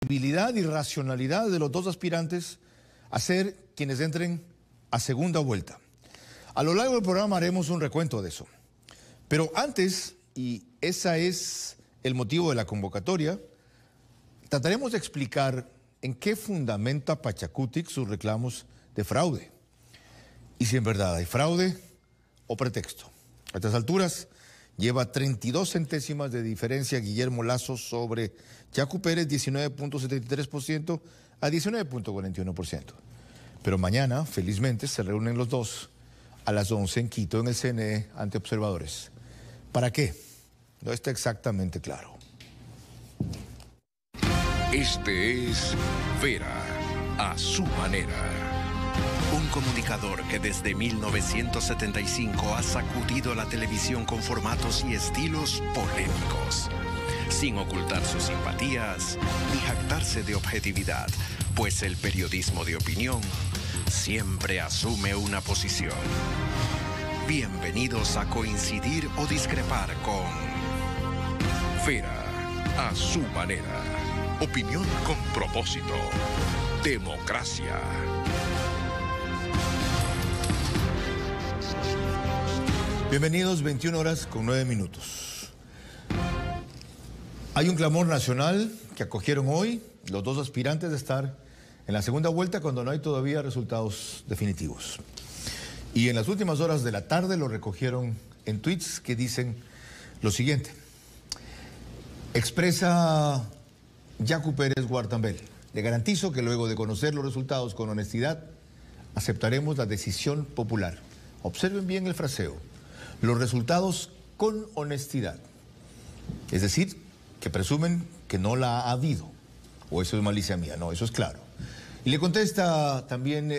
credibilidad y racionalidad de los dos aspirantes a ser quienes entren a segunda vuelta. A lo largo del programa haremos un recuento de eso. Pero antes, y ese es el motivo de la convocatoria, trataremos de explicar en qué fundamenta Pachacutic sus reclamos de fraude. Y si en verdad hay fraude o pretexto. A estas alturas lleva 32 centésimas de diferencia Guillermo Lasso sobre Yacu Pérez, 19.73% a 19.41%. Pero mañana, felizmente, se reúnen los dos a las 11 en Quito, en el CNE, ante observadores. ¿Para qué? No está exactamente claro. Este es Vera, a su manera. Un comunicador que desde 1975 ha sacudido la televisión con formatos y estilos polémicos, sin ocultar sus simpatías ni jactarse de objetividad, pues el periodismo de opinión siempre asume una posición. Bienvenidos a coincidir o discrepar con Vera, a su manera. Opinión con propósito. Democracia. Bienvenidos, 21 horas con 9 minutos. Hay un clamor nacional que acogieron hoy los dos aspirantes de estar en la segunda vuelta cuando no hay todavía resultados definitivos. Y en las últimas horas de la tarde lo recogieron en tweets que dicen lo siguiente. Expresa Yacu Pérez Guartambel: le garantizo que luego de conocer los resultados con honestidad, aceptaremos la decisión popular. Observen bien el fraseo. Los resultados con honestidad. Es decir, que presumen que no la ha habido. O eso es malicia mía. No, eso es claro. Y le contesta también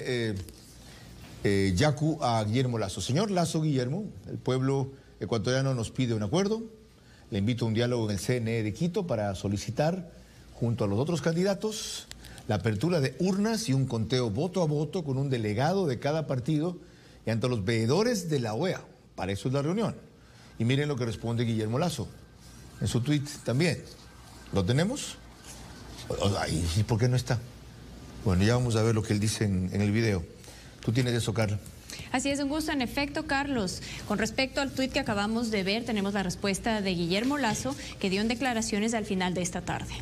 Yacu a Guillermo Lasso. Señor Lasso Guillermo, el pueblo ecuatoriano nos pide un acuerdo. Le invito a un diálogo en el CNE de Quito para solicitar, junto a los otros candidatos, la apertura de urnas y un conteo voto a voto con un delegado de cada partido y ante los veedores de la OEA. Para eso es la reunión. Y miren lo que responde Guillermo Lasso en su tuit también. ¿Lo tenemos? ¿Y por qué no está? Bueno, ya vamos a ver lo que él dice en el video. ¿Tú tienes eso, Carla? Así es, un gusto. En efecto, Carlos, con respecto al tuit que acabamos de ver, tenemos la respuesta de Guillermo Lasso, que dio en declaraciones al final de esta tarde.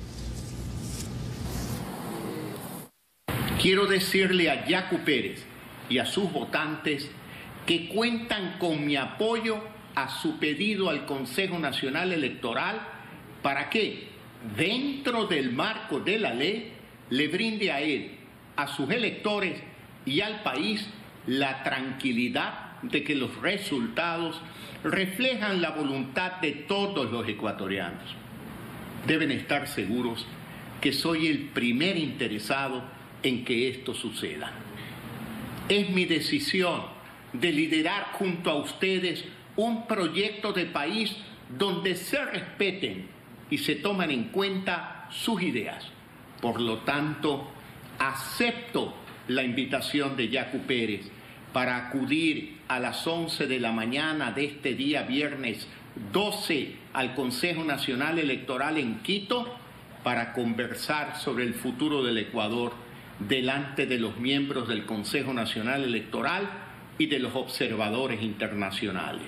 Quiero decirle a Yacu Pérez y a sus votantes que cuentan con mi apoyo a su pedido al Consejo Nacional Electoral para que, dentro del marco de la ley, le brinde a él, a sus electores y al país la tranquilidad de que los resultados reflejan la voluntad de todos los ecuatorianos. Deben estar seguros que soy el primer interesado en que esto suceda. Es mi decisión de liderar junto a ustedes un proyecto de país donde se respeten y se toman en cuenta sus ideas. Por lo tanto, acepto la invitación de Yacu Pérez para acudir a las 11 de la mañana de este día viernes 12 al Consejo Nacional Electoral en Quito para conversar sobre el futuro del Ecuador delante de los miembros del Consejo Nacional Electoral y de los observadores internacionales.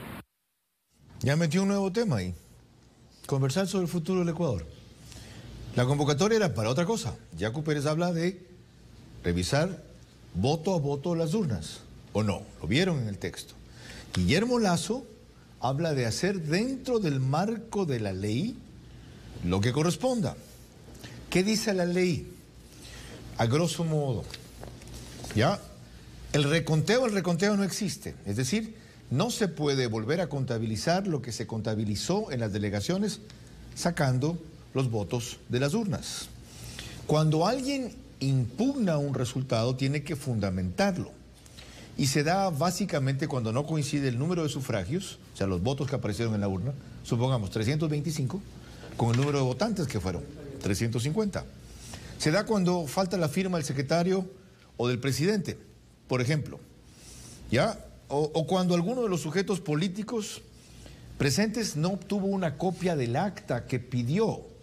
Ya metió un nuevo tema ahí. Conversar sobre el futuro del Ecuador. La convocatoria era para otra cosa. Yacu Pérez habla de revisar voto a voto las urnas. ¿O no? Lo vieron en el texto. Guillermo Lasso habla de hacer dentro del marco de la ley lo que corresponda. ¿Qué dice la ley? A grosso modo, ¿ya? El reconteo no existe. Es decir, no se puede volver a contabilizar lo que se contabilizó en las delegaciones sacando los votos de las urnas. Cuando alguien impugna un resultado, tiene que fundamentarlo. Y se da básicamente cuando no coincide el número de sufragios, o sea, los votos que aparecieron en la urna, supongamos 325, con el número de votantes que fueron 350. Se da cuando falta la firma del secretario o del presidente, por ejemplo, ¿ya? O cuando alguno de los sujetos políticos presentes no obtuvo una copia del acta que pidió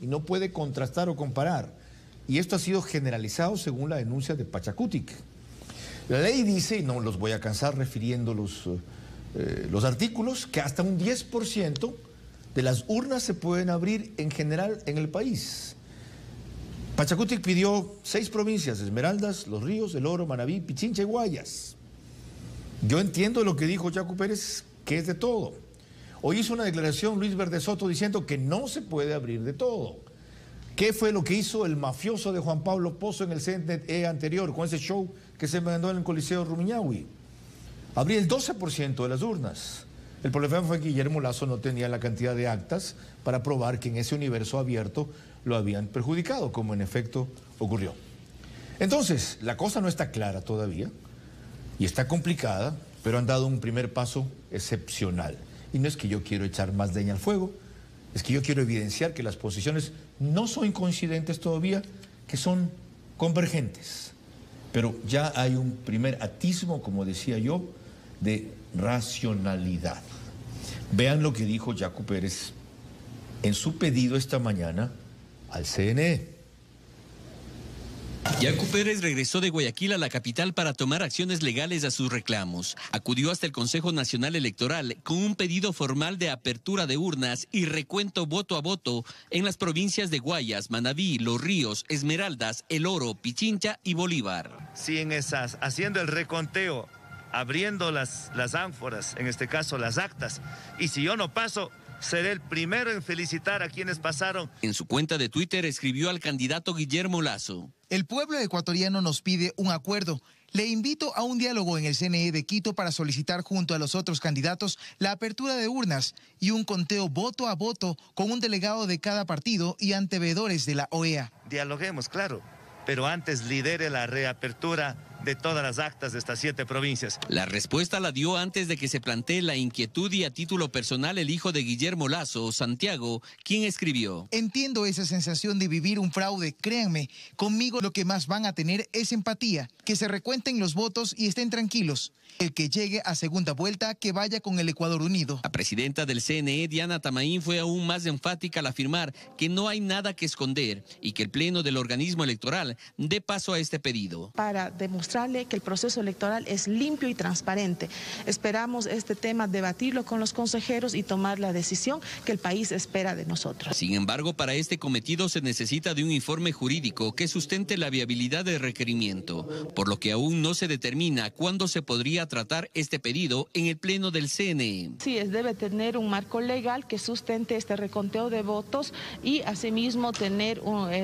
y no puede contrastar o comparar. Y esto ha sido generalizado según la denuncia de Pachacutic. La ley dice, y no los voy a cansar refiriendo los artículos, que hasta un 10% de las urnas se pueden abrir en general en el país. Pachacutic pidió 6 provincias: Esmeraldas, Los Ríos, El Oro, Manabí, Pichincha y Guayas. Yo entiendo lo que dijo Yacu Pérez, que es de todo. Hoy hizo una declaración Luis Verde Soto diciendo que no se puede abrir de todo. ¿Qué fue lo que hizo el mafioso de Juan Pablo Pozo en el CNE anterior, con ese show que se mandó en el Coliseo Rumiñahui? Abrir el 12% de las urnas. El problema fue que Guillermo Lasso no tenía la cantidad de actas para probar que en ese universo abierto lo habían perjudicado, como en efecto ocurrió. Entonces, la cosa no está clara todavía y está complicada, pero han dado un primer paso excepcional. Y no es que yo quiero echar más leña al fuego, es que yo quiero evidenciar que las posiciones no son coincidentes todavía, que son convergentes. Pero ya hay un primer atisbo, como decía yo, de racionalidad. Vean lo que dijo Yacu Pérez en su pedido esta mañana al CNE. Yacu Pérez regresó de Guayaquil a la capital para tomar acciones legales a sus reclamos. Acudió hasta el Consejo Nacional Electoral con un pedido formal de apertura de urnas y recuento voto a voto en las provincias de Guayas, Manabí, Los Ríos, Esmeraldas, El Oro, Pichincha y Bolívar. Si en esas, haciendo el reconteo, abriendo las ánforas, en este caso las actas, y si yo no paso, seré el primero en felicitar a quienes pasaron. En su cuenta de Twitter escribió al candidato Guillermo Lasso: el pueblo ecuatoriano nos pide un acuerdo. Le invito a un diálogo en el CNE de Quito para solicitar junto a los otros candidatos la apertura de urnas y un conteo voto a voto con un delegado de cada partido y anteveedores de la OEA. Dialoguemos, claro, pero antes lidere la reapertura de todas las actas de estas 7 provincias. La respuesta la dio antes de que se plantee la inquietud y a título personal el hijo de Guillermo Lasso, Santiago, quien escribió: entiendo esa sensación de vivir un fraude, créanme, conmigo lo que más van a tener es empatía, que se recuenten los votos y estén tranquilos. El que llegue a segunda vuelta, que vaya con el Ecuador unido. La presidenta del CNE, Diana Tamaín, fue aún más enfática al afirmar que no hay nada que esconder y que el pleno del organismo electoral dé paso a este pedido. Para demostrarle que el proceso electoral es limpio y transparente. Esperamos este tema debatirlo con los consejeros y tomar la decisión que el país espera de nosotros. Sin embargo, para este cometido se necesita de un informe jurídico que sustente la viabilidad del requerimiento, por lo que aún no se determina cuándo se podría tratar este pedido en el pleno del CNE. Sí, debe tener un marco legal que sustente este reconteo de votos y asimismo tener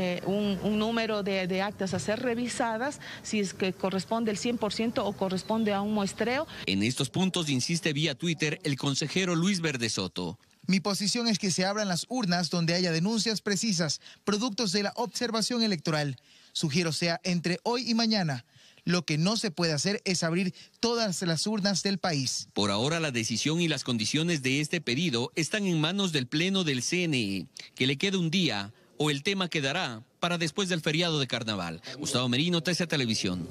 un número de actas a ser revisadas, si es que corresponde el 100% o corresponde a un muestreo. En estos puntos insiste vía Twitter el consejero Luis Verde Soto. Mi posición es que se abran las urnas donde haya denuncias precisas, productos de la observación electoral. Sugiero sea entre hoy y mañana. Lo que no se puede hacer es abrir todas las urnas del país. Por ahora la decisión y las condiciones de este pedido están en manos del pleno del CNE, que le queda un día o el tema quedará para después del feriado de carnaval. Gustavo Merino, TC Televisión.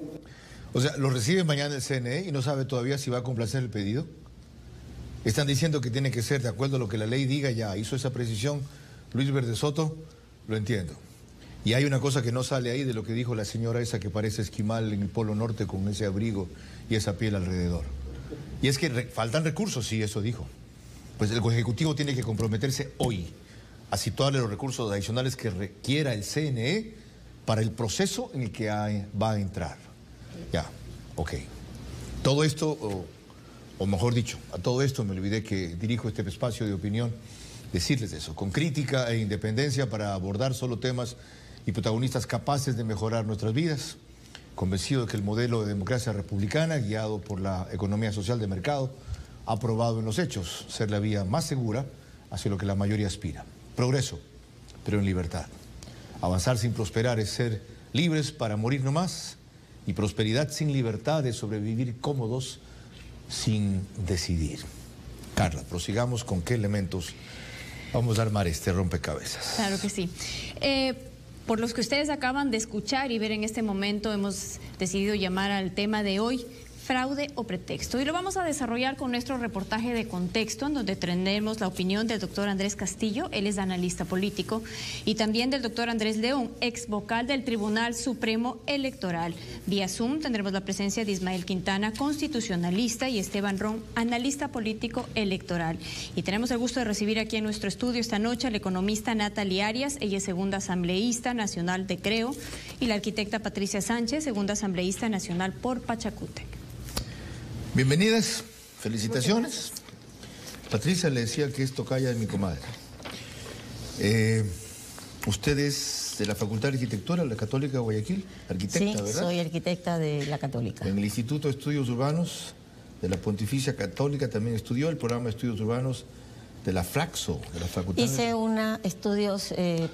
O sea, lo recibe mañana el CNE y no sabe todavía si va a complacer el pedido. Están diciendo que tiene que ser de acuerdo a lo que la ley diga, ya hizo esa precisión Luis Verde Soto, lo entiendo. Y hay una cosa que no sale ahí de lo que dijo la señora esa que parece esquimal en el Polo Norte con ese abrigo y esa piel alrededor. Y es que faltan recursos, sí, eso dijo. Pues el Ejecutivo tiene que comprometerse hoy a situarle los recursos adicionales que requiera el CNE para el proceso en el que va a entrar. Ya, ok. Todo esto, o mejor dicho, a todo esto me olvidé que dirijo este espacio de opinión, decirles eso, con crítica e independencia para abordar solo temas y protagonistas capaces de mejorar nuestras vidas, convencido de que el modelo de democracia republicana, guiado por la economía social de mercado, ha probado en los hechos ser la vía más segura hacia lo que la mayoría aspira. Progreso, pero en libertad. Avanzar sin prosperar es ser libres para morir nomás, y prosperidad sin libertad es sobrevivir cómodos sin decidir. Carla, prosigamos con qué elementos vamos a armar este rompecabezas. Claro que sí. Por los que ustedes acaban de escuchar y ver en este momento, hemos decidido llamar al tema de hoy fraude o pretexto. Y lo vamos a desarrollar con nuestro reportaje de contexto, en donde tendremos la opinión del doctor Andrés Castillo, él es analista político, y también del doctor Andrés León, ex vocal del Tribunal Supremo Electoral. Vía Zoom tendremos la presencia de Ismael Quintana, constitucionalista, y Esteban Ron, analista político electoral. Y tenemos el gusto de recibir aquí en nuestro estudio esta noche al economista Natalie Arias, ella es segunda asambleísta nacional de Creo, y la arquitecta Patricia Sánchez, segunda asambleísta nacional por Pachacútec. Bienvenidas, felicitaciones. Patricia le decía que es tocaya de mi comadre. Usted es de la Facultad de Arquitectura de la Católica de Guayaquil, arquitecta, sí, ¿verdad? Sí, soy arquitecta de la Católica. En el Instituto de Estudios Urbanos de la Pontificia Católica también estudió el programa de estudios urbanos de la Flaxo, de la Facultad. Hice estudios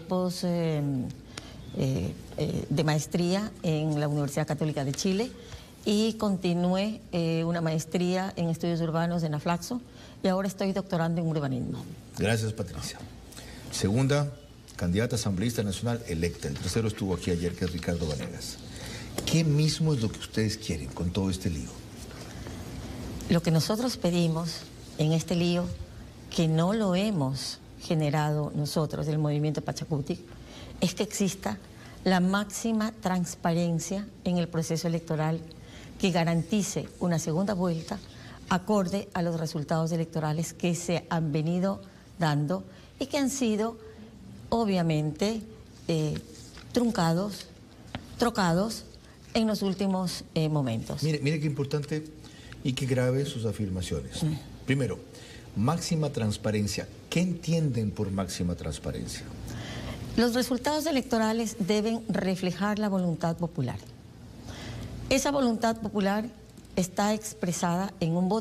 de maestría en la Universidad Católica de Chile y continué una maestría en estudios urbanos en la Flaxo y ahora estoy doctorando en urbanismo. Gracias, Patricia. Segunda candidata asambleísta nacional electa. El tercero estuvo aquí ayer, que es Ricardo Vanegas. ¿Qué mismo es lo que ustedes quieren con todo este lío? Lo que nosotros pedimos en este lío, que no lo hemos generado nosotros del movimiento Pachacútec, es que exista la máxima transparencia en el proceso electoral que garantice una segunda vuelta acorde a los resultados electorales que se han venido dando y que han sido obviamente trocados en los últimos momentos. Mire qué importante y qué grave sus afirmaciones. Primero, máxima transparencia. ¿Qué entienden por máxima transparencia? Los resultados electorales deben reflejar la voluntad popular. Esa voluntad popular está expresada en un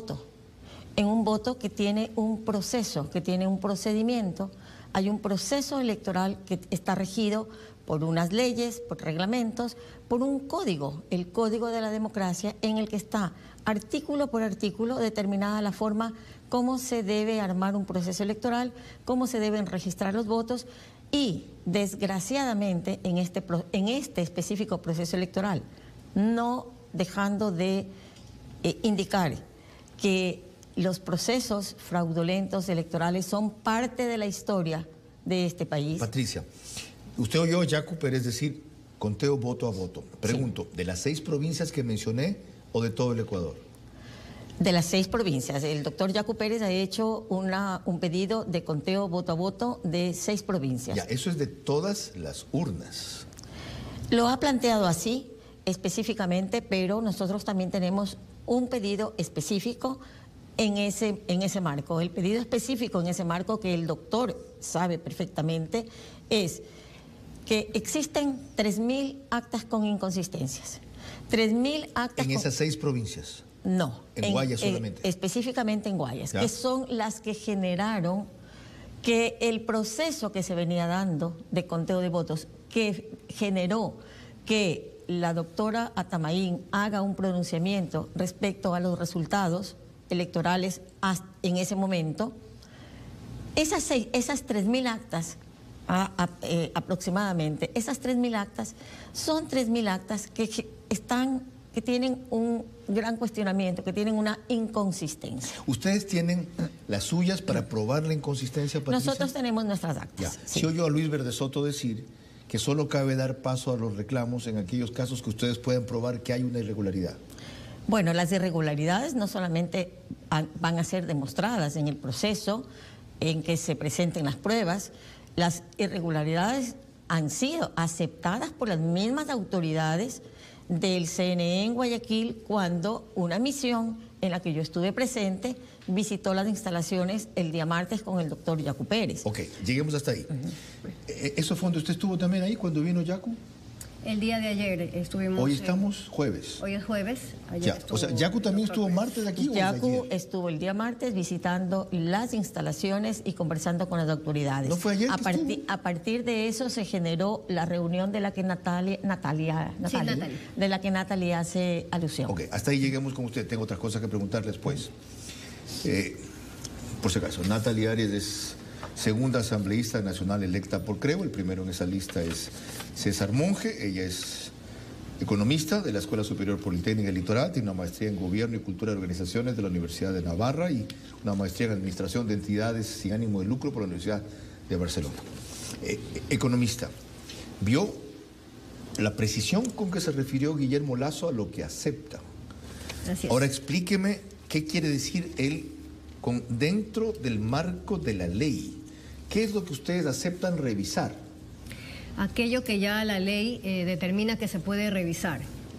voto que tiene un proceso, que tiene un procedimiento. Hay un proceso electoral que está regido por unas leyes, por reglamentos, por un código, el Código de la Democracia, en el que está artículo por artículo determinada la forma cómo se debe armar un proceso electoral, cómo se deben registrar los votos y, desgraciadamente, en este específico proceso electoral, no dejando de indicar que los procesos fraudulentos electorales son parte de la historia de este país. Patricia, usted oyó a Yacu Pérez decir conteo voto a voto. Pregunto, sí. ¿De las 6 provincias que mencioné o de todo el Ecuador? De las 6 provincias. El doctor Yacu Pérez ha hecho un pedido de conteo voto a voto de 6 provincias. Ya, eso es de todas las urnas. Lo ha planteado así específicamente, pero nosotros también tenemos un pedido específico en ese marco. El pedido específico en ese marco, que el doctor sabe perfectamente, es que existen 3.000 actas con inconsistencias. 3.000 actas. ¿En esas 6 provincias? No. ¿En Guayas solamente? Específicamente en Guayas, ¿ya? Que son las que generaron que el proceso que se venía dando de conteo de votos, que generó que la doctora Atamaín haga un pronunciamiento respecto a los resultados electorales en ese momento, esas 3.000 actas aproximadamente, esas 3.000 actas son 3.000 actas que tienen un gran cuestionamiento, que tienen una inconsistencia. ¿Ustedes tienen las suyas para probar la inconsistencia, Patricia? Nosotros tenemos nuestras actas. Sí. Si oyó a Luis Verde Soto decir que solo cabe dar paso a los reclamos en aquellos casos que ustedes puedan probar que hay una irregularidad. Bueno, las irregularidades no solamente van a ser demostradas en el proceso en que se presenten las pruebas, las irregularidades han sido aceptadas por las mismas autoridades del CNE en Guayaquil cuando una misión en la que yo estuve presente visitó las instalaciones el día martes con el doctor Yacu Pérez. Ok, lleguemos hasta ahí. ¿Eso fue donde usted estuvo también ahí cuando vino Yacu? El día de ayer estuvimos... Hoy estamos jueves. Hoy es jueves. Ayer o sea, ¿Yacu también estuvo martes aquí? Yacu estuvo el día martes visitando las instalaciones y conversando con las autoridades. ¿No fue ayer a partir de eso se generó la reunión de la que Natalia de la que Natalia hace alusión. Ok, hasta ahí lleguemos con usted. Tengo otras cosas que preguntarle después. Por si acaso, Natalia Arias es segunda asambleísta nacional electa por Creo. El primero en esa lista es César Monge. Ella es economista de la Escuela Superior Politécnica del Litoral, tiene una maestría en Gobierno y Cultura de Organizaciones de la Universidad de Navarra y una maestría en Administración de Entidades sin ánimo de lucro por la Universidad de Barcelona. Economista, vio la precisión con que se refirió Guillermo Lasso a lo que acepta. Así es. Ahora explíqueme qué quiere decir él con dentro del marco de la ley. ¿Qué es lo que ustedes aceptan revisar? Aquello que ya la ley determina que se puede revisar.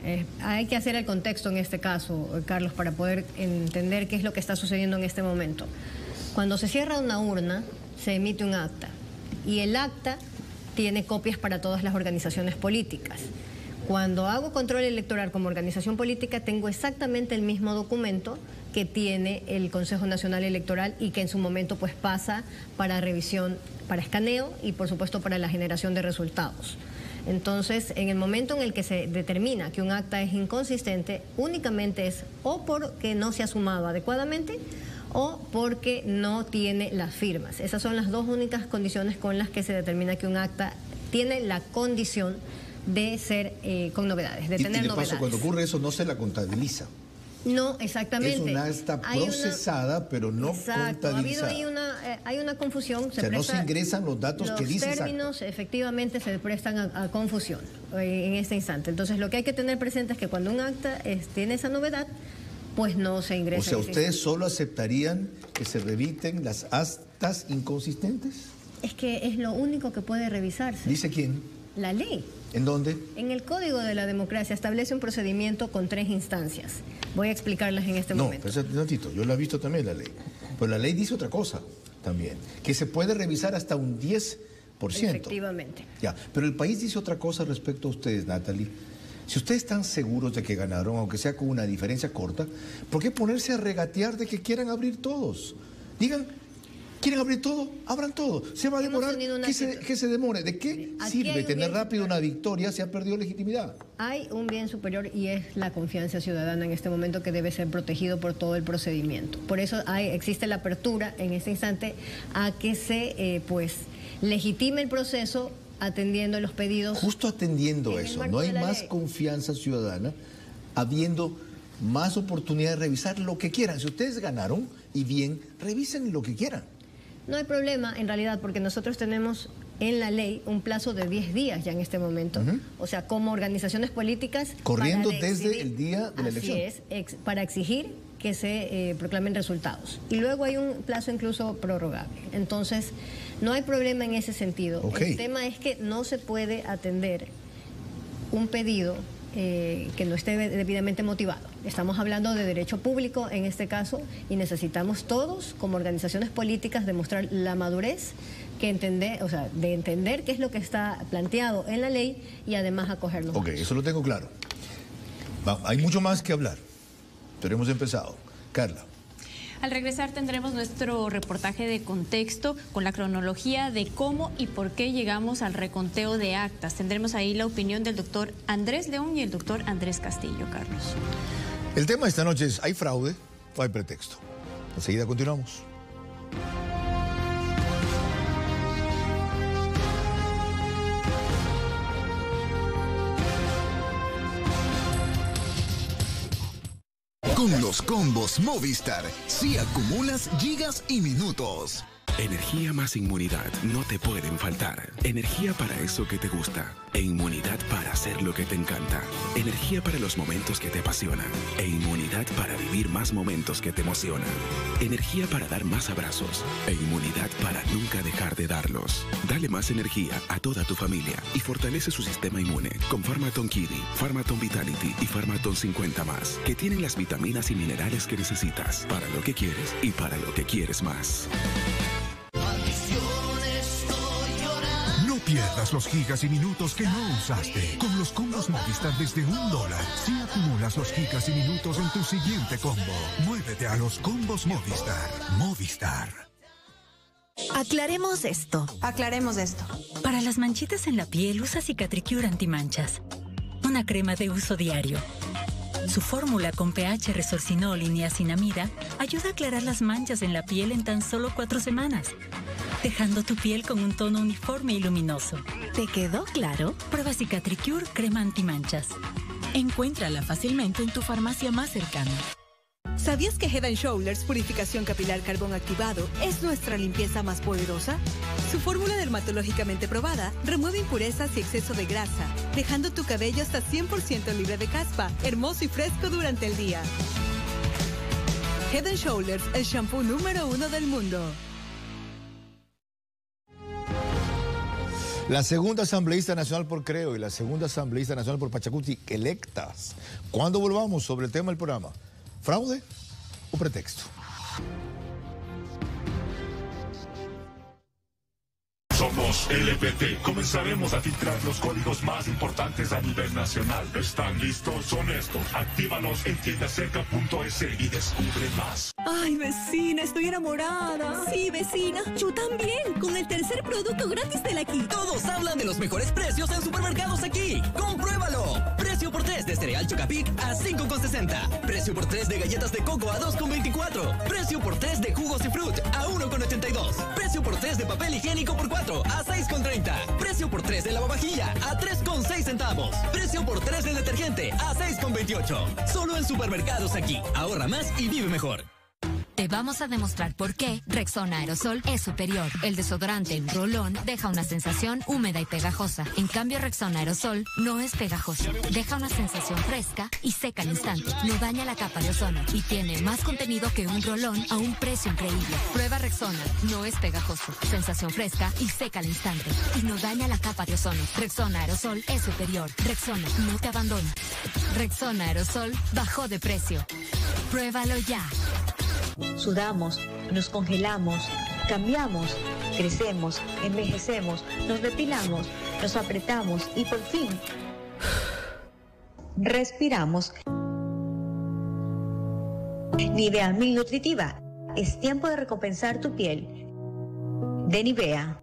Hay que hacer el contexto en este caso, Carlos, para poder entender qué es lo que está sucediendo en este momento. Cuando se cierra una urna, se emite un acta y el acta tiene copias para todas las organizaciones políticas. Cuando hago control electoral como organización política, tengo exactamente el mismo documento que tiene el Consejo Nacional Electoral y que en su momento pues pasa para revisión, para escaneo y por supuesto para la generación de resultados. Entonces, en el momento en el que se determina que un acta es inconsistente, únicamente es o porque no se ha sumado adecuadamente o porque no tiene las firmas. Esas son las dos únicas condiciones con las que se determina que un acta tiene la condición de ser con novedades, de tener novedades. Y de paso, cuando ocurre eso, no se la contabiliza. No, exactamente. Es una acta procesada, pero no contabilizada. Hay una confusión. O sea, no se ingresan los datos que dice. Los términos efectivamente se prestan a confusión en este instante. Entonces, lo que hay que tener presente es que cuando un acta tiene esa novedad, pues no se ingresa. O sea, ¿ustedes solo aceptarían que se reviten las actas inconsistentes? Es que es lo único que puede revisarse. ¿Dice quién? La ley. ¿En dónde? En el Código de la Democracia establece un procedimiento con 3 instancias. Voy a explicarlas en este momento. No, un ratito, yo la he visto también la ley. Pero la ley dice otra cosa también, que se puede revisar hasta un 10%. Efectivamente. Ya, pero el país dice otra cosa respecto a ustedes, Natalie. Si ustedes están seguros de que ganaron, aunque sea con una diferencia corta, ¿por qué ponerse a regatear de que quieran abrir todos? Digan, ¿quieren abrir todo? Abran todo. Se va a demorar. ¿Qué se demore? ¿De qué sirve tener rápido una victoria si ha perdido legitimidad? Hay un bien superior y es la confianza ciudadana en este momento que debe ser protegido por todo el procedimiento. Por eso existe la apertura en este instante a que se legitime el proceso atendiendo los pedidos. Justo atendiendo eso. No hay más confianza ciudadana habiendo más oportunidad de revisar lo que quieran. Si ustedes ganaron y bien, revisen lo que quieran. No hay problema, en realidad, porque nosotros tenemos en la ley un plazo de 10 días ya en este momento. O sea, como organizaciones políticas... Corriendo desde el día de la elección. Así es, para exigir que se proclamen resultados. Y luego hay un plazo incluso prorrogable. Entonces, no hay problema en ese sentido. Okay. El tema es que no se puede atender un pedido que no esté debidamente motivado. Estamos hablando de derecho público en este caso y necesitamos todos, como organizaciones políticas, demostrar la madurez de entender qué es lo que está planteado en la ley y además acogernos. Ok, eso lo tengo claro. Hay mucho más que hablar, pero hemos empezado. Carla. Al regresar tendremos nuestro reportaje de contexto con la cronología de cómo y por qué llegamos al reconteo de actas. Tendremos ahí la opinión del doctor Andrés León y el doctor Andrés Castillo, Carlos. El tema de esta noche es, ¿hay fraude o hay pretexto? Enseguida continuamos. Con los combos Movistar, sí acumulas gigas y minutos. Energía más inmunidad no te pueden faltar. Energía para eso que te gusta. E inmunidad para hacer lo que te encanta. Energía para los momentos que te apasionan. E inmunidad para vivir más momentos que te emocionan. Energía para dar más abrazos. E inmunidad para nunca dejar de darlos. Dale más energía a toda tu familia y fortalece su sistema inmune con Pharmaton Kidney, Pharmaton Vitality y Pharmaton 50+, que tienen las vitaminas y minerales que necesitas para lo que quieres y para lo que quieres más. No pierdas los gigas y minutos que no usaste. Con los combos Movistar desde $1. Si acumulas los gigas y minutos en tu siguiente combo, muévete a los combos Movistar. Movistar. Aclaremos esto. Aclaremos esto. Para las manchitas en la piel, usa Cicatricure Antimanchas. Una crema de uso diario. Su fórmula con pH, resorcinol y niacinamida ayuda a aclarar las manchas en la piel en tan solo 4 semanas, dejando tu piel con un tono uniforme y luminoso. ¿Te quedó claro? Prueba Cicatricure crema antimanchas. Encuéntrala fácilmente en tu farmacia más cercana. ¿Sabías que Head & Shoulders Purificación Capilar Carbón Activado es nuestra limpieza más poderosa? Su fórmula dermatológicamente probada remueve impurezas y exceso de grasa, dejando tu cabello hasta 100% libre de caspa, hermoso y fresco durante el día. Head & Shoulders, el shampoo número 1 del mundo. La segunda asambleísta nacional por Creo y la segunda asambleísta nacional por Pachacuti electas. ¿Cuándo volvamos sobre el tema del programa? ¿Fraude o pretexto? Somos LPT. Comenzaremos a filtrar los códigos más importantes a nivel nacional. ¿Están listos? Son estos. Actívalos en tiendacerca.es y descubre más. Ay, vecina, estoy enamorada. Sí, vecina, yo también, con el tercer producto gratis del Aquí. Todos hablan de los mejores precios en Supermercados Aquí. ¡Compruébalo! Precio por 3 de cereal Chocapic a 5,60. Precio por 3 de galletas de coco a 2,24. Precio por 3 de jugos y fruit a 1,82. Precio por 3 de papel higiénico por 4 a 6,30. Precio por 3 de lavavajilla a 3,6 centavos. Precio por 3 de detergente a 6,28. Solo en Supermercados Aquí. Ahorra más y vive mejor. Te vamos a demostrar por qué Rexona Aerosol es superior. El desodorante en rolón deja una sensación húmeda y pegajosa. En cambio, Rexona Aerosol no es pegajoso. Deja una sensación fresca y seca al instante. No daña la capa de ozono y tiene más contenido que un rolón a un precio increíble. Prueba Rexona. No es pegajoso. Sensación fresca y seca al instante. Y no daña la capa de ozono. Rexona Aerosol es superior. Rexona no te abandona. Rexona Aerosol bajó de precio. Pruébalo ya. Sudamos, nos congelamos, cambiamos, crecemos, envejecemos, nos depilamos, nos apretamos y por fin respiramos. Nivea Mil Nutritiva. Es tiempo de recompensar tu piel. De Nivea.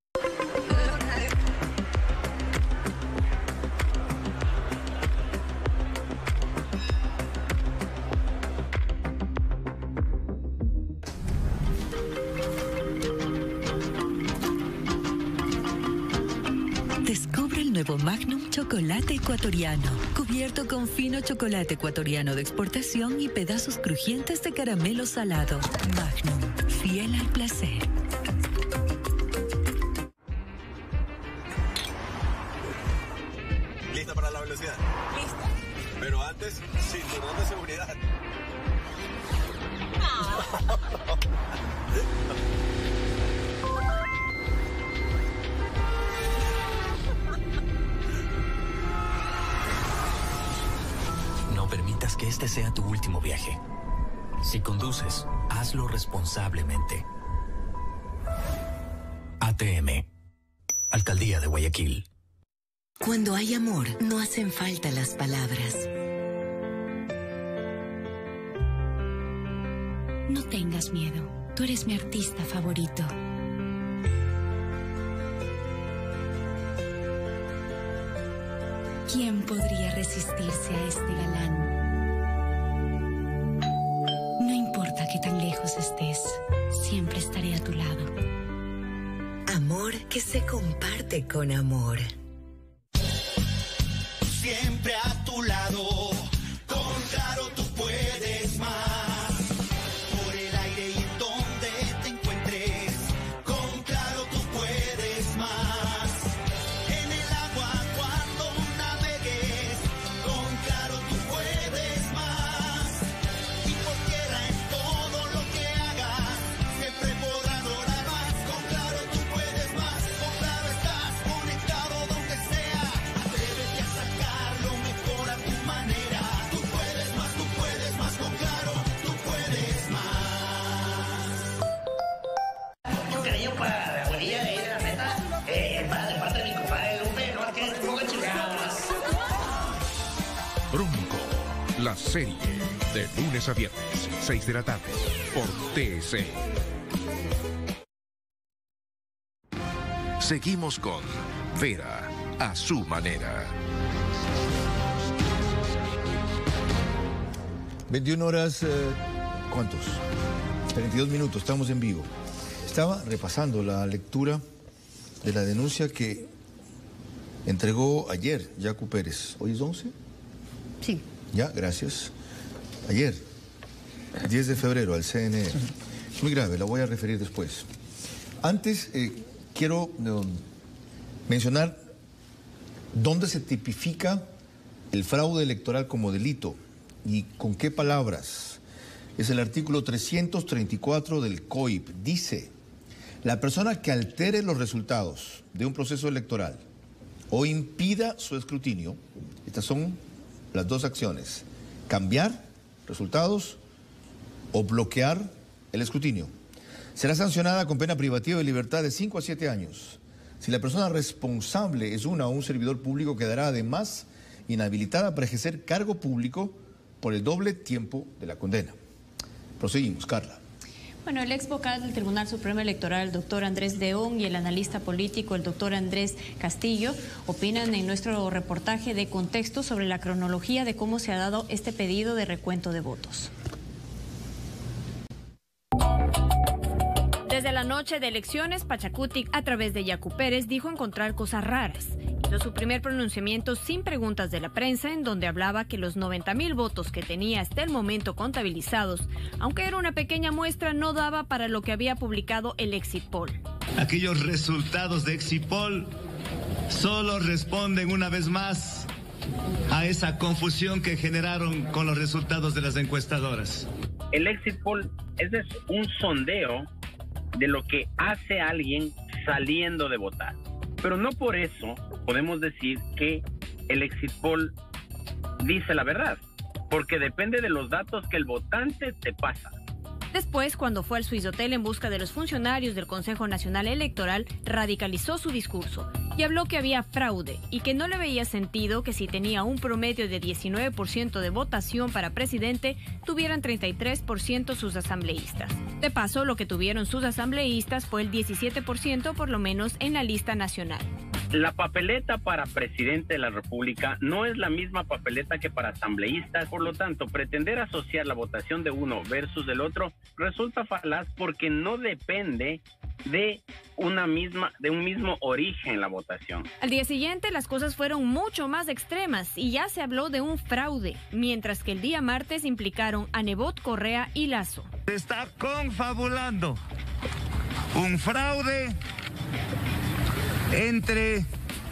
Descubre el nuevo Magnum Chocolate Ecuatoriano, cubierto con fino chocolate ecuatoriano de exportación y pedazos crujientes de caramelo salado. Magnum, fiel al placer. ¿Lista para la velocidad? Lista. Pero antes, cinturón de seguridad. No permitas que este sea tu último viaje. Si conduces, hazlo responsablemente. ATM. Alcaldía de Guayaquil. Cuando hay amor, no hacen falta las palabras. No tengas miedo. Tú eres mi artista favorito. ¿Quién podría resistirse a este galán? No importa que tan lejos estés, siempre estaré a tu lado. Amor que se comparte con amor. Siempre a tu lado, con Claro tú puedes más. Por el aire y en donde te encuentres, con Claro tú puedes más. En el agua cuando navegues, con Claro tú puedes más. Y por tierra en todo lo que hagas, siempre podrás lograr más. Con Claro tú puedes más. Con Claro estás conectado donde sea. Atrévete a sacar lo mejor a tu manera. Tú puedes más, con Claro, tú puedes más. Yo quería para la abuelita de la neta, de parte de mi compadre Lupe, no tiene un poco de chingados. Bronco, la serie, de lunes a viernes, 6 de la tarde, por TC. Seguimos con Vera, a su manera. 21 horas, ¿cuántos? 32 minutos, estamos en vivo. Estaba repasando la lectura de la denuncia que entregó ayer Yacu Pérez. ¿Hoy es 11? Sí. Ya, gracias. Ayer, 10 de febrero, al CNE. Es muy grave, la voy a referir después. Antes, quiero mencionar dónde se tipifica el fraude electoral como delito y con qué palabras. Es el artículo 334 del COIP. Dice, la persona que altere los resultados de un proceso electoral o impida su escrutinio, estas son las dos acciones, cambiar resultados o bloquear el escrutinio, será sancionada con pena privativa de libertad de 5 a 7 años. Si la persona responsable es una o un servidor público, quedará además inhabilitada para ejercer cargo público por el doble tiempo de la condena. Proseguimos, Carla. Bueno, el ex vocal del Tribunal Supremo Electoral, el doctor Andrés León, y el analista político, el doctor Andrés Castillo, opinan en nuestro reportaje de contexto sobre la cronología de cómo se ha dado este pedido de recuento de votos. Desde la noche de elecciones, Pachacutic, a través de Yacu Pérez, dijo encontrar cosas raras. Hizo su primer pronunciamiento sin preguntas de la prensa, en donde hablaba que los 90,000 votos que tenía hasta el momento contabilizados, aunque era una pequeña muestra, no daba para lo que había publicado el Exit Poll. Aquellos resultados de Exit Poll solo responden una vez más a esa confusión que generaron con los resultados de las encuestadoras. El Exit Poll es un sondeo de lo que hace alguien saliendo de votar. Pero no por eso podemos decir que el Exit Poll dice la verdad, porque depende de los datos que el votante te pasa. Después, cuando fue al Suizotel en busca de los funcionarios del Consejo Nacional Electoral, radicalizó su discurso y habló que había fraude y que no le veía sentido que si tenía un promedio de 19% de votación para presidente, tuvieran 33% sus asambleístas. De paso, lo que tuvieron sus asambleístas fue el 17%, por lo menos en la lista nacional. La papeleta para presidente de la República no es la misma papeleta que para asambleístas, por lo tanto, pretender asociar la votación de uno versus del otro resulta falaz porque no depende de un mismo origen la votación. Al día siguiente las cosas fueron mucho más extremas y ya se habló de un fraude, mientras que el día martes implicaron a Nebot, Correa y Lasso. Se está confabulando un fraude entre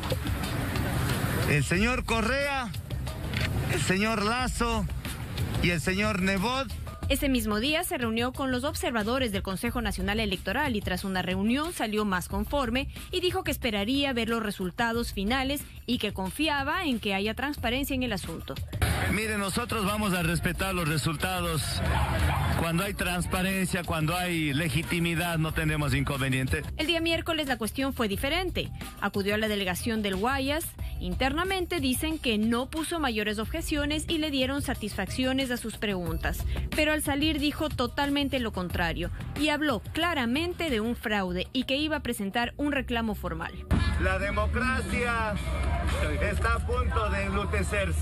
el señor Correa, el señor Lasso y el señor Nebot. Ese mismo día se reunió con los observadores del Consejo Nacional Electoral y tras una reunión salió más conforme y dijo que esperaría ver los resultados finales y que confiaba en que haya transparencia en el asunto. Mire, nosotros vamos a respetar los resultados. Cuando hay transparencia, cuando hay legitimidad, no tenemos inconveniente. El día miércoles la cuestión fue diferente. Acudió a la delegación del Guayas. Internamente dicen que no puso mayores objeciones y le dieron satisfacciones a sus preguntas. Pero al salir dijo totalmente lo contrario y habló claramente de un fraude y que iba a presentar un reclamo formal. La democracia está a punto de enlutecerse.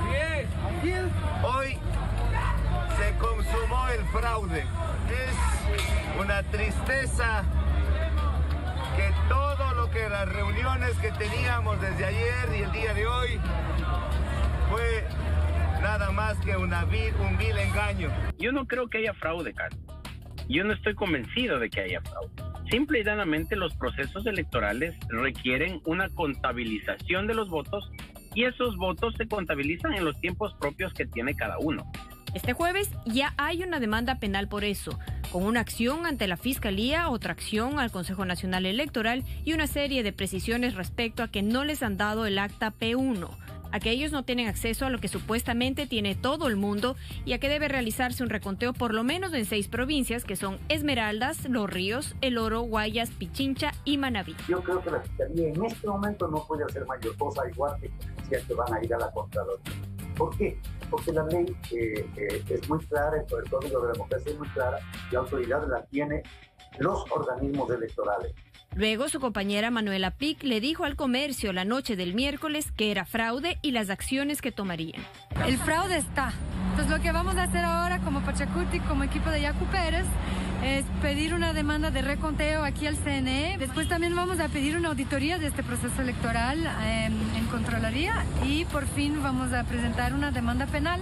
Hoy se consumó el fraude. Es una tristeza que todo lo que las reuniones que teníamos desde ayer y el día de hoy fue nada más que un vil engaño. Yo no creo que haya fraude, Carlos. Yo no estoy convencido de que haya fraude. Simple y llanamente los procesos electorales requieren una contabilización de los votos y esos votos se contabilizan en los tiempos propios que tiene cada uno. Este jueves ya hay una demanda penal por eso, con una acción ante la Fiscalía, otra acción al Consejo Nacional Electoral y una serie de precisiones respecto a que no les han dado el acta P1, a que ellos no tienen acceso a lo que supuestamente tiene todo el mundo y a que debe realizarse un reconteo por lo menos en 6 provincias que son Esmeraldas, Los Ríos, El Oro, Guayas, Pichincha y Manabí. Yo creo que la Fiscalía en este momento no puede hacer mayor cosa, igual que van a ir a la Contraloría. ¿Por qué? Porque la ley es muy clara, el Código de Democracia es muy clara, la autoridad la tiene los organismos electorales. Luego, su compañera Manuela Pic le dijo al Comercio la noche del miércoles que era fraude y las acciones que tomarían. El fraude está. Entonces, lo que vamos a hacer ahora como Pachacutic, como equipo de Yacu Pérez, es pedir una demanda de reconteo aquí al CNE. Después también vamos a pedir una auditoría de este proceso electoral en Contraloría y por fin vamos a presentar una demanda penal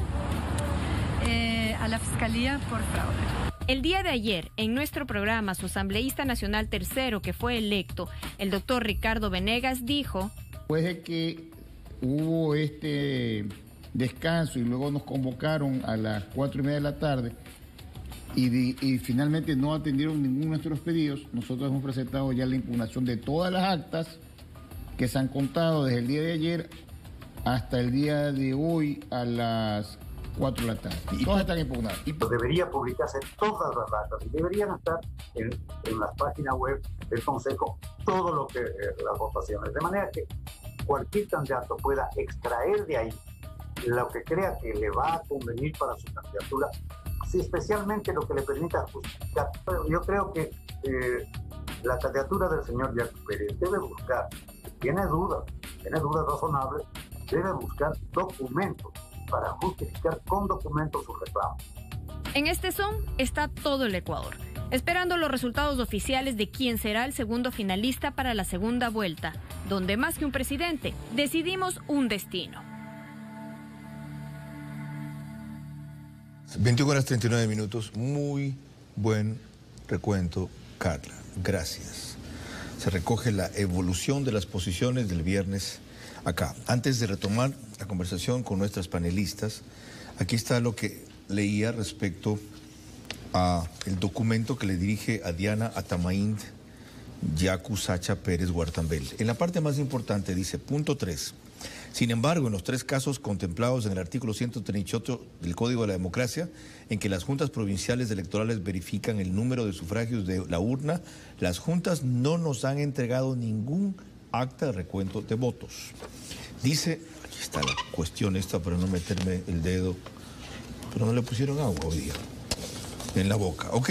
a la Fiscalía por fraude. El día de ayer, en nuestro programa, su asambleísta nacional tercero que fue electo, el doctor Ricardo Venegas, dijo: Después de que hubo este descanso y luego nos convocaron a las 4:30 de la tarde y finalmente no atendieron ninguno de nuestros pedidos, nosotros hemos presentado ya la impugnación de todas las actas que se han contado desde el día de ayer hasta el día de hoy a las 4 de la tarde. Y todas están impugnadas. Debería publicarse todas las actas y deberían estar en las páginas web del Consejo todo lo que las votaciones, de manera que cualquier candidato pueda extraer de ahí lo que crea que le va a convenir para su candidatura, sí, especialmente lo que le permita justificar. Yo creo que la candidatura del señor Yacu Pérez debe buscar, tiene dudas razonables, debe buscar documentos para justificar con documentos su reclamo. En este son está todo el Ecuador, esperando los resultados oficiales de quién será el segundo finalista para la segunda vuelta, donde más que un presidente, decidimos un destino. 21:39, muy buen recuento, Carla, gracias. Se recoge la evolución de las posiciones del viernes acá. Antes de retomar la conversación con nuestras panelistas, aquí está lo que leía respecto a el documento que le dirige a Diana Atamaín Yacu Sacha Pérez Guartambel. En la parte más importante dice, punto 3. Sin embargo, en los 3 casos contemplados en el artículo 138 del Código de la Democracia, en que las juntas provinciales electorales verifican el número de sufragios de la urna, las juntas no nos han entregado ningún acta de recuento de votos. Dice, aquí está la cuestión esta para no meterme el dedo, pero no le pusieron agua hoy día en la boca. Ok,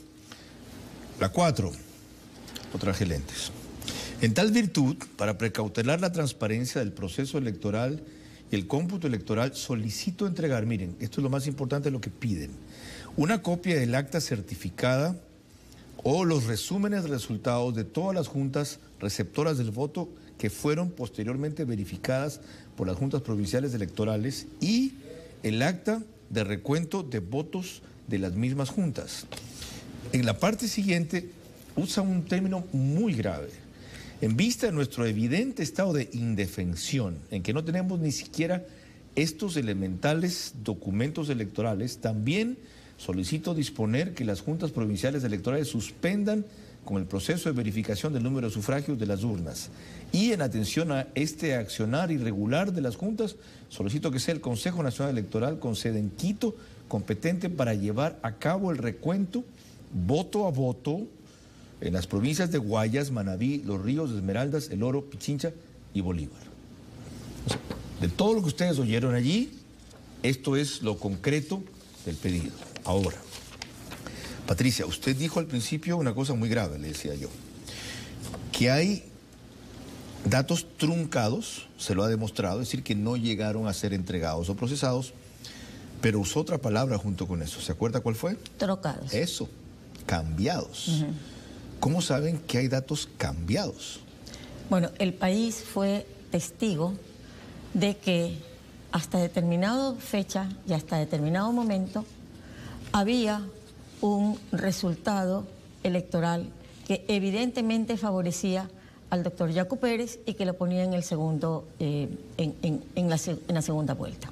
la 4, no traje lentes. En tal virtud, para precautelar la transparencia del proceso electoral y el cómputo electoral, solicito entregar, miren, esto es lo más importante, lo que piden, una copia del acta certificada o los resúmenes de resultados de todas las juntas receptoras del voto que fueron posteriormente verificadas por las juntas provinciales electorales y el acta de recuento de votos de las mismas juntas. En la parte siguiente usa un término muy grave. En vista de nuestro evidente estado de indefensión, en que no tenemos ni siquiera estos elementales documentos electorales, también solicito disponer que las juntas provinciales electorales suspendan con el proceso de verificación del número de sufragios de las urnas. Y en atención a este accionar irregular de las juntas, solicito que sea el Consejo Nacional Electoral con sede en Quito, competente para llevar a cabo el recuento voto a voto en las provincias de Guayas, Manabí, Los Ríos, Esmeraldas, El Oro, Pichincha y Bolívar. O sea, de todo lo que ustedes oyeron allí, esto es lo concreto del pedido. Ahora, Patricia, usted dijo al principio una cosa muy grave, le decía yo, que hay datos truncados, se lo ha demostrado, es decir, que no llegaron a ser entregados o procesados, pero usó otra palabra junto con eso. ¿Se acuerda cuál fue? Trocados. Eso, cambiados. ¿Cómo saben que hay datos cambiados? Bueno, el país fue testigo de que hasta determinada fecha y hasta determinado momento había un resultado electoral que evidentemente favorecía al doctor Yacu Pérez y que lo ponía en el segundo, en la segunda vuelta.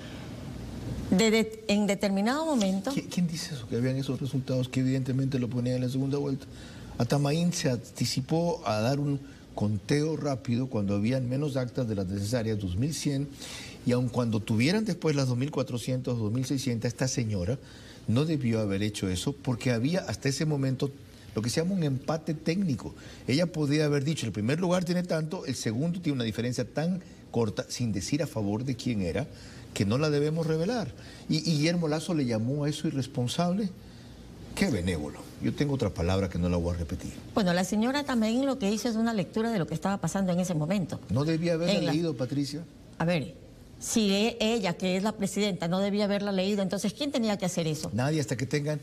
En determinado momento... ¿Quién dice eso? Que habían esos resultados que evidentemente lo ponían en la segunda vuelta. Atamaín se anticipó a dar un conteo rápido cuando habían menos actas de las necesarias, 2.100, y aun cuando tuvieran después las 2.400, 2.600, esta señora no debió haber hecho eso porque había hasta ese momento lo que se llama un empate técnico. Ella podía haber dicho, el primer lugar tiene tanto, el segundo tiene una diferencia tan corta, sin decir a favor de quién era, que no la debemos revelar. Y Guillermo Lasso le llamó a eso irresponsable. Qué benévolo. Yo tengo otra palabra que no la voy a repetir. Bueno, la señora también lo que hizo es una lectura de lo que estaba pasando en ese momento. ¿No debía haberla leído, Patricia? A ver, si ella, que es la presidenta, no debía haberla leído, entonces ¿quién tenía que hacer eso? Nadie, hasta que tengan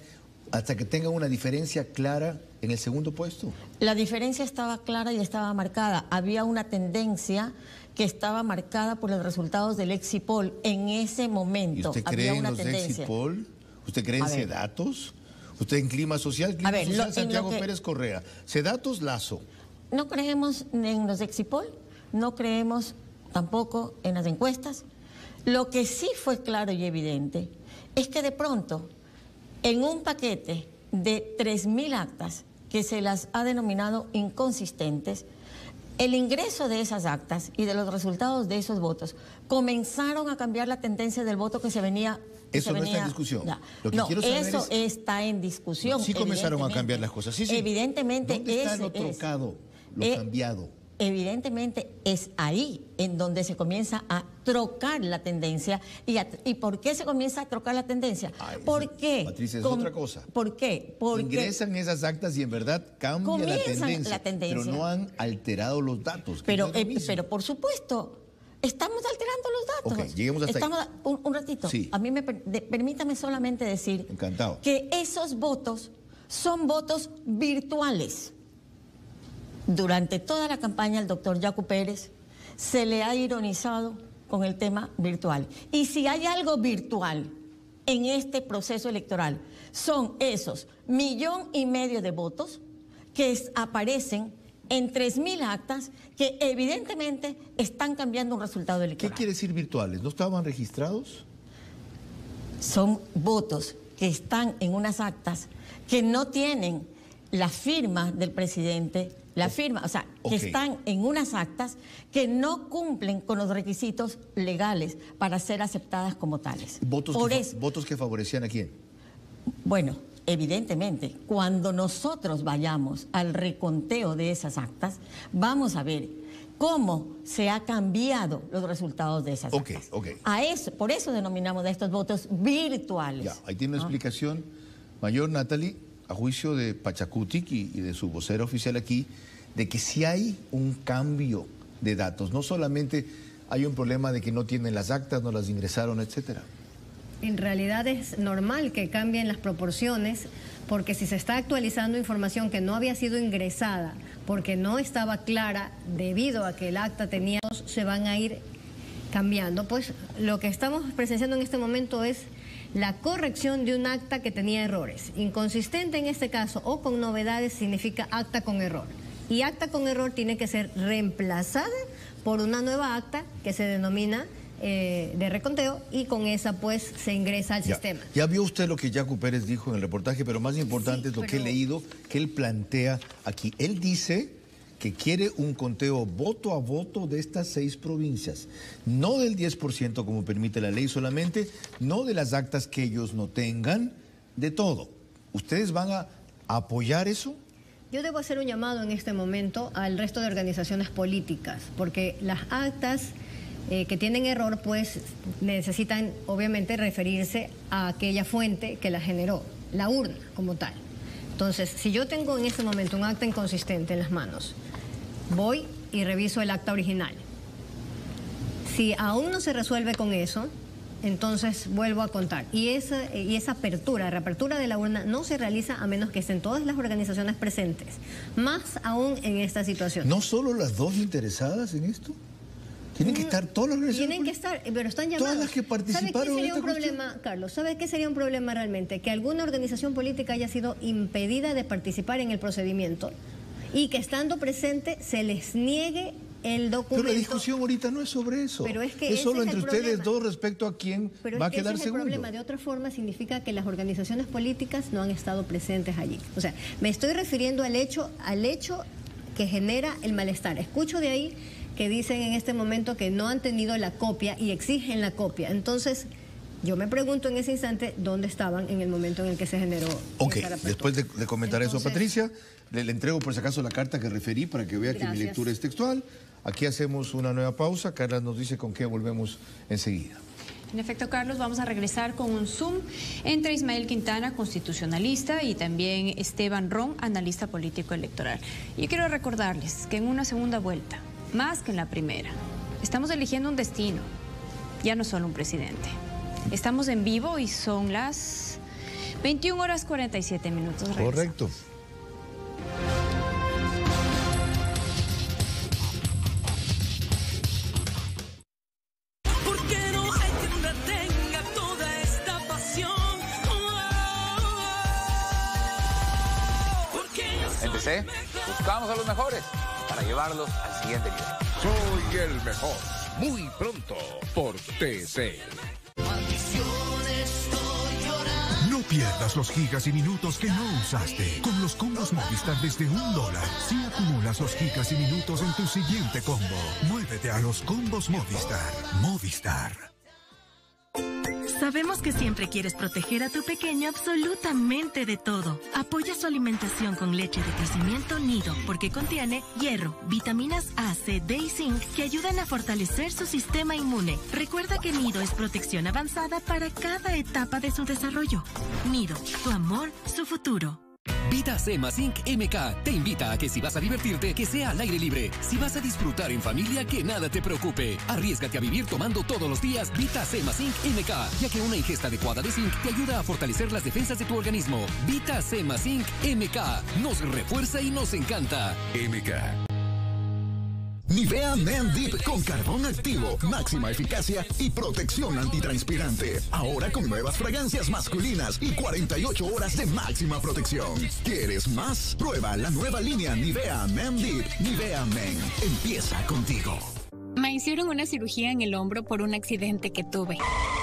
hasta que tenga una diferencia clara en el segundo puesto. La diferencia estaba clara y estaba marcada. Había una tendencia que estaba marcada por los resultados del exit poll en ese momento. ¿Y usted cree en los exit poll? ¿Usted cree en Sedatos? ¿Usted en clima social? Clima social, Santiago Pérez Correa. Sedatos, Lazo. No creemos en los exit poll, no creemos tampoco en las encuestas. Lo que sí fue claro y evidente es que de pronto, en un paquete de 3.000 actas que se las ha denominado inconsistentes, el ingreso de esas actas y de los resultados de esos votos comenzaron a cambiar la tendencia del voto que se venía. Eso no está en discusión. Lo que quiero saber eso está en discusión. Sí comenzaron a cambiar las cosas. Sí, sí. Evidentemente. ¿Dónde está lo trocado, lo cambiado? Evidentemente es ahí en donde se comienza a trocar la tendencia. ¿Y por qué se comienza a trocar la tendencia? ¿Por qué? Patricia, es otra cosa. ¿Por qué? Porque ingresan esas actas y en verdad cambia la tendencia, pero no han alterado los datos. Pero por supuesto, estamos alterando los datos. Ok, lleguemos hasta ahí. Un ratito. Sí. A mí permítame solamente decir que esos votos son votos virtuales. Durante toda la campaña al doctor Yacu Pérez se le ha ironizado con el tema virtual. Y si hay algo virtual en este proceso electoral, son esos 1,5 millones de votos que aparecen en 3.000 actas que evidentemente están cambiando un resultado electoral. ¿Qué quiere decir virtuales? ¿No estaban registrados? Son votos que están en unas actas que no tienen la firma del presidente, que están en unas actas que no cumplen con los requisitos legales para ser aceptadas como tales. ¿Votos que favorecían a quién? Bueno, evidentemente, cuando nosotros vayamos al reconteo de esas actas, vamos a ver cómo se ha cambiado los resultados de esas actas. Por eso denominamos a estos votos virtuales. Ya, ahí tiene una explicación mayor, Natalie, a juicio de Pachacutic y de su vocera oficial aquí, de que si hay un cambio de datos, no solamente hay un problema de que no tienen las actas, no las ingresaron, etcétera. En realidad es normal que cambien las proporciones, porque si se está actualizando información que no había sido ingresada, porque no estaba clara debido a que el acta tenía, se van a ir cambiando. Pues lo que estamos presenciando en este momento es la corrección de un acta que tenía errores. Inconsistente en este caso o con novedades significa acta con error. Y acta con error tiene que ser reemplazada por una nueva acta que se denomina de reconteo, y con esa pues se ingresa al sistema. Ya vio usted lo que Yacu Pérez dijo en el reportaje, pero más importante es lo que he leído, que él plantea aquí. Él dice que quiere un conteo voto a voto de estas 6 provincias, no del 10% como permite la ley solamente, no de las actas que ellos no tengan, de todo. ¿Ustedes van a apoyar eso? Yo debo hacer un llamado en este momento al resto de organizaciones políticas, porque las actas que tienen error pues necesitan obviamente referirse a aquella fuente que la generó, la urna como tal. Entonces, si yo tengo en este momento un acta inconsistente en las manos, voy y reviso el acta original. Si aún no se resuelve con eso, entonces vuelvo a contar. Y esa reapertura de la urna no se realiza a menos que estén todas las organizaciones presentes, más aún en esta situación. ¿No solo las 2 interesadas en esto? ¿Tienen que estar todas las organizaciones? Tienen que estar, pero están llamadas. Todas las que participaron. ¿Sabe qué sería un problema, Carlos? ¿Sabe qué sería un problema realmente? Que alguna organización política haya sido impedida de participar en el procedimiento y que estando presente se les niegue el documento. Pero la discusión ahorita no es sobre eso. Pero es que solo entre ustedes dos respecto a quién va a quedar segundo. Pero ese es el problema. De otra forma significa que las organizaciones políticas no han estado presentes allí. O sea, me estoy refiriendo al hecho que genera el malestar. Escucho de ahí que dicen en este momento que no han tenido la copia y exigen la copia. Entonces, yo me pregunto en ese instante dónde estaban en el momento en el que se generó. Ok, después de comentar eso, Patricia, le entrego por si acaso la carta que referí para que vea que mi lectura es textual. Aquí hacemos una nueva pausa. Carla nos dice con qué volvemos enseguida. En efecto, Carlos, vamos a regresar con un Zoom entre Ismael Quintana, constitucionalista, y también Esteban Ron, analista político electoral. Y yo quiero recordarles que en una segunda vuelta, más que en la primera, estamos eligiendo un destino, ya no solo un presidente. Estamos en vivo y son las 21 horas 47 minutos. Regresamos. Correcto. En buscamos a los mejores para llevarlos al siguiente nivel. Soy el mejor. Muy pronto por TC. No pierdas los gigas y minutos que no usaste. Con los combos Movistar desde $1. Si acumulas los gigas y minutos en tu siguiente combo, muévete a los combos Movistar. Movistar. Sabemos que siempre quieres proteger a tu pequeño absolutamente de todo. Apoya su alimentación con leche de crecimiento Nido, porque contiene hierro, vitaminas A, C, D y zinc que ayudan a fortalecer su sistema inmune. Recuerda que Nido es protección avanzada para cada etapa de su desarrollo. Nido, tu amor, su futuro. Vita C más Zinc MK te invita a que si vas a divertirte, que sea al aire libre. Si vas a disfrutar en familia, que nada te preocupe. Arriésgate a vivir tomando todos los días Vita C más Zinc MK, ya que una ingesta adecuada de zinc te ayuda a fortalecer las defensas de tu organismo. Vita C más Zinc MK nos refuerza y nos encanta. MK. Nivea Men Deep con carbón activo, máxima eficacia y protección antitranspirante. Ahora con nuevas fragancias masculinas y 48 horas de máxima protección. ¿Quieres más? Prueba la nueva línea Nivea Men Deep. Nivea Men. Empieza contigo. Me hicieron una cirugía en el hombro por un accidente que tuve.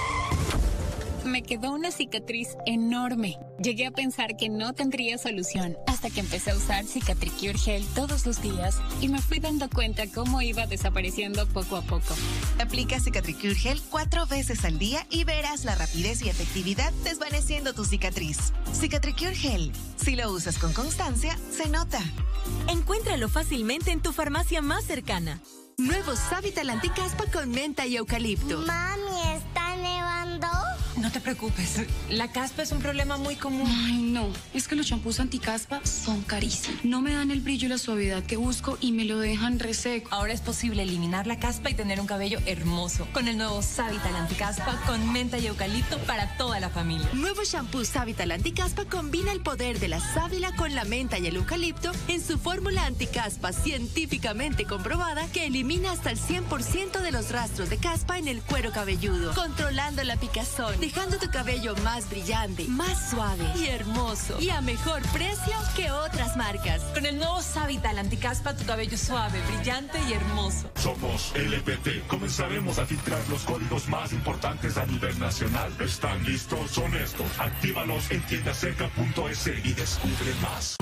Me quedó una cicatriz enorme. Llegué a pensar que no tendría solución hasta que empecé a usar Cicatricure Gel todos los días y me fui dando cuenta cómo iba desapareciendo poco a poco. Aplica Cicatricure Gel 4 veces al día y verás la rapidez y efectividad desvaneciendo tu cicatriz. Cicatricure Gel, si lo usas con constancia, se nota. Encuéntralo fácilmente en tu farmacia más cercana. Nuevo Savital Anticaspa con menta y eucalipto. Mami, ¿está nevando? No te preocupes, la caspa es un problema muy común. Ay, no, es que los champús anticaspa son carísimos. No me dan el brillo y la suavidad que busco y me lo dejan reseco. Ahora es posible eliminar la caspa y tener un cabello hermoso con el nuevo Savital Anticaspa con menta y eucalipto para toda la familia. Nuevo shampoo Savital Anticaspa combina el poder de la sábila con la menta y el eucalipto en su fórmula anticaspa científicamente comprobada que elimina hasta el 100% de los rastros de caspa en el cuero cabelludo, controlando la picazón, dejando tu cabello más brillante, más suave y hermoso y a mejor precio que otras marcas. Con el nuevo Savital Anticaspa, tu cabello suave, brillante y hermoso. Somos LPT. Comenzaremos a filtrar los códigos más importantes a nivel nacional. ¿Están listos? Son estos. Actívalos en tiendacerca.es y descubre más.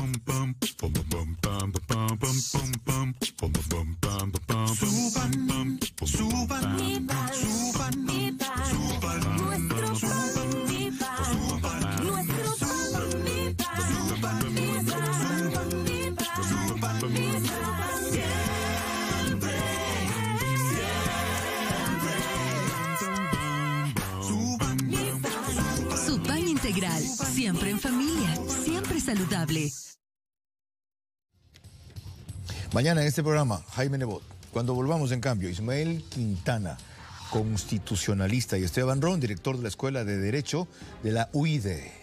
Suban, suban, suban, Suban Integral, siempre en familia, siempre saludable. Mañana en este programa, Jaime Nebot. Cuando volvamos, en cambio, Ismael Quintana, constitucionalista, y Esteban Ron, director de la Escuela de Derecho de la UIDE.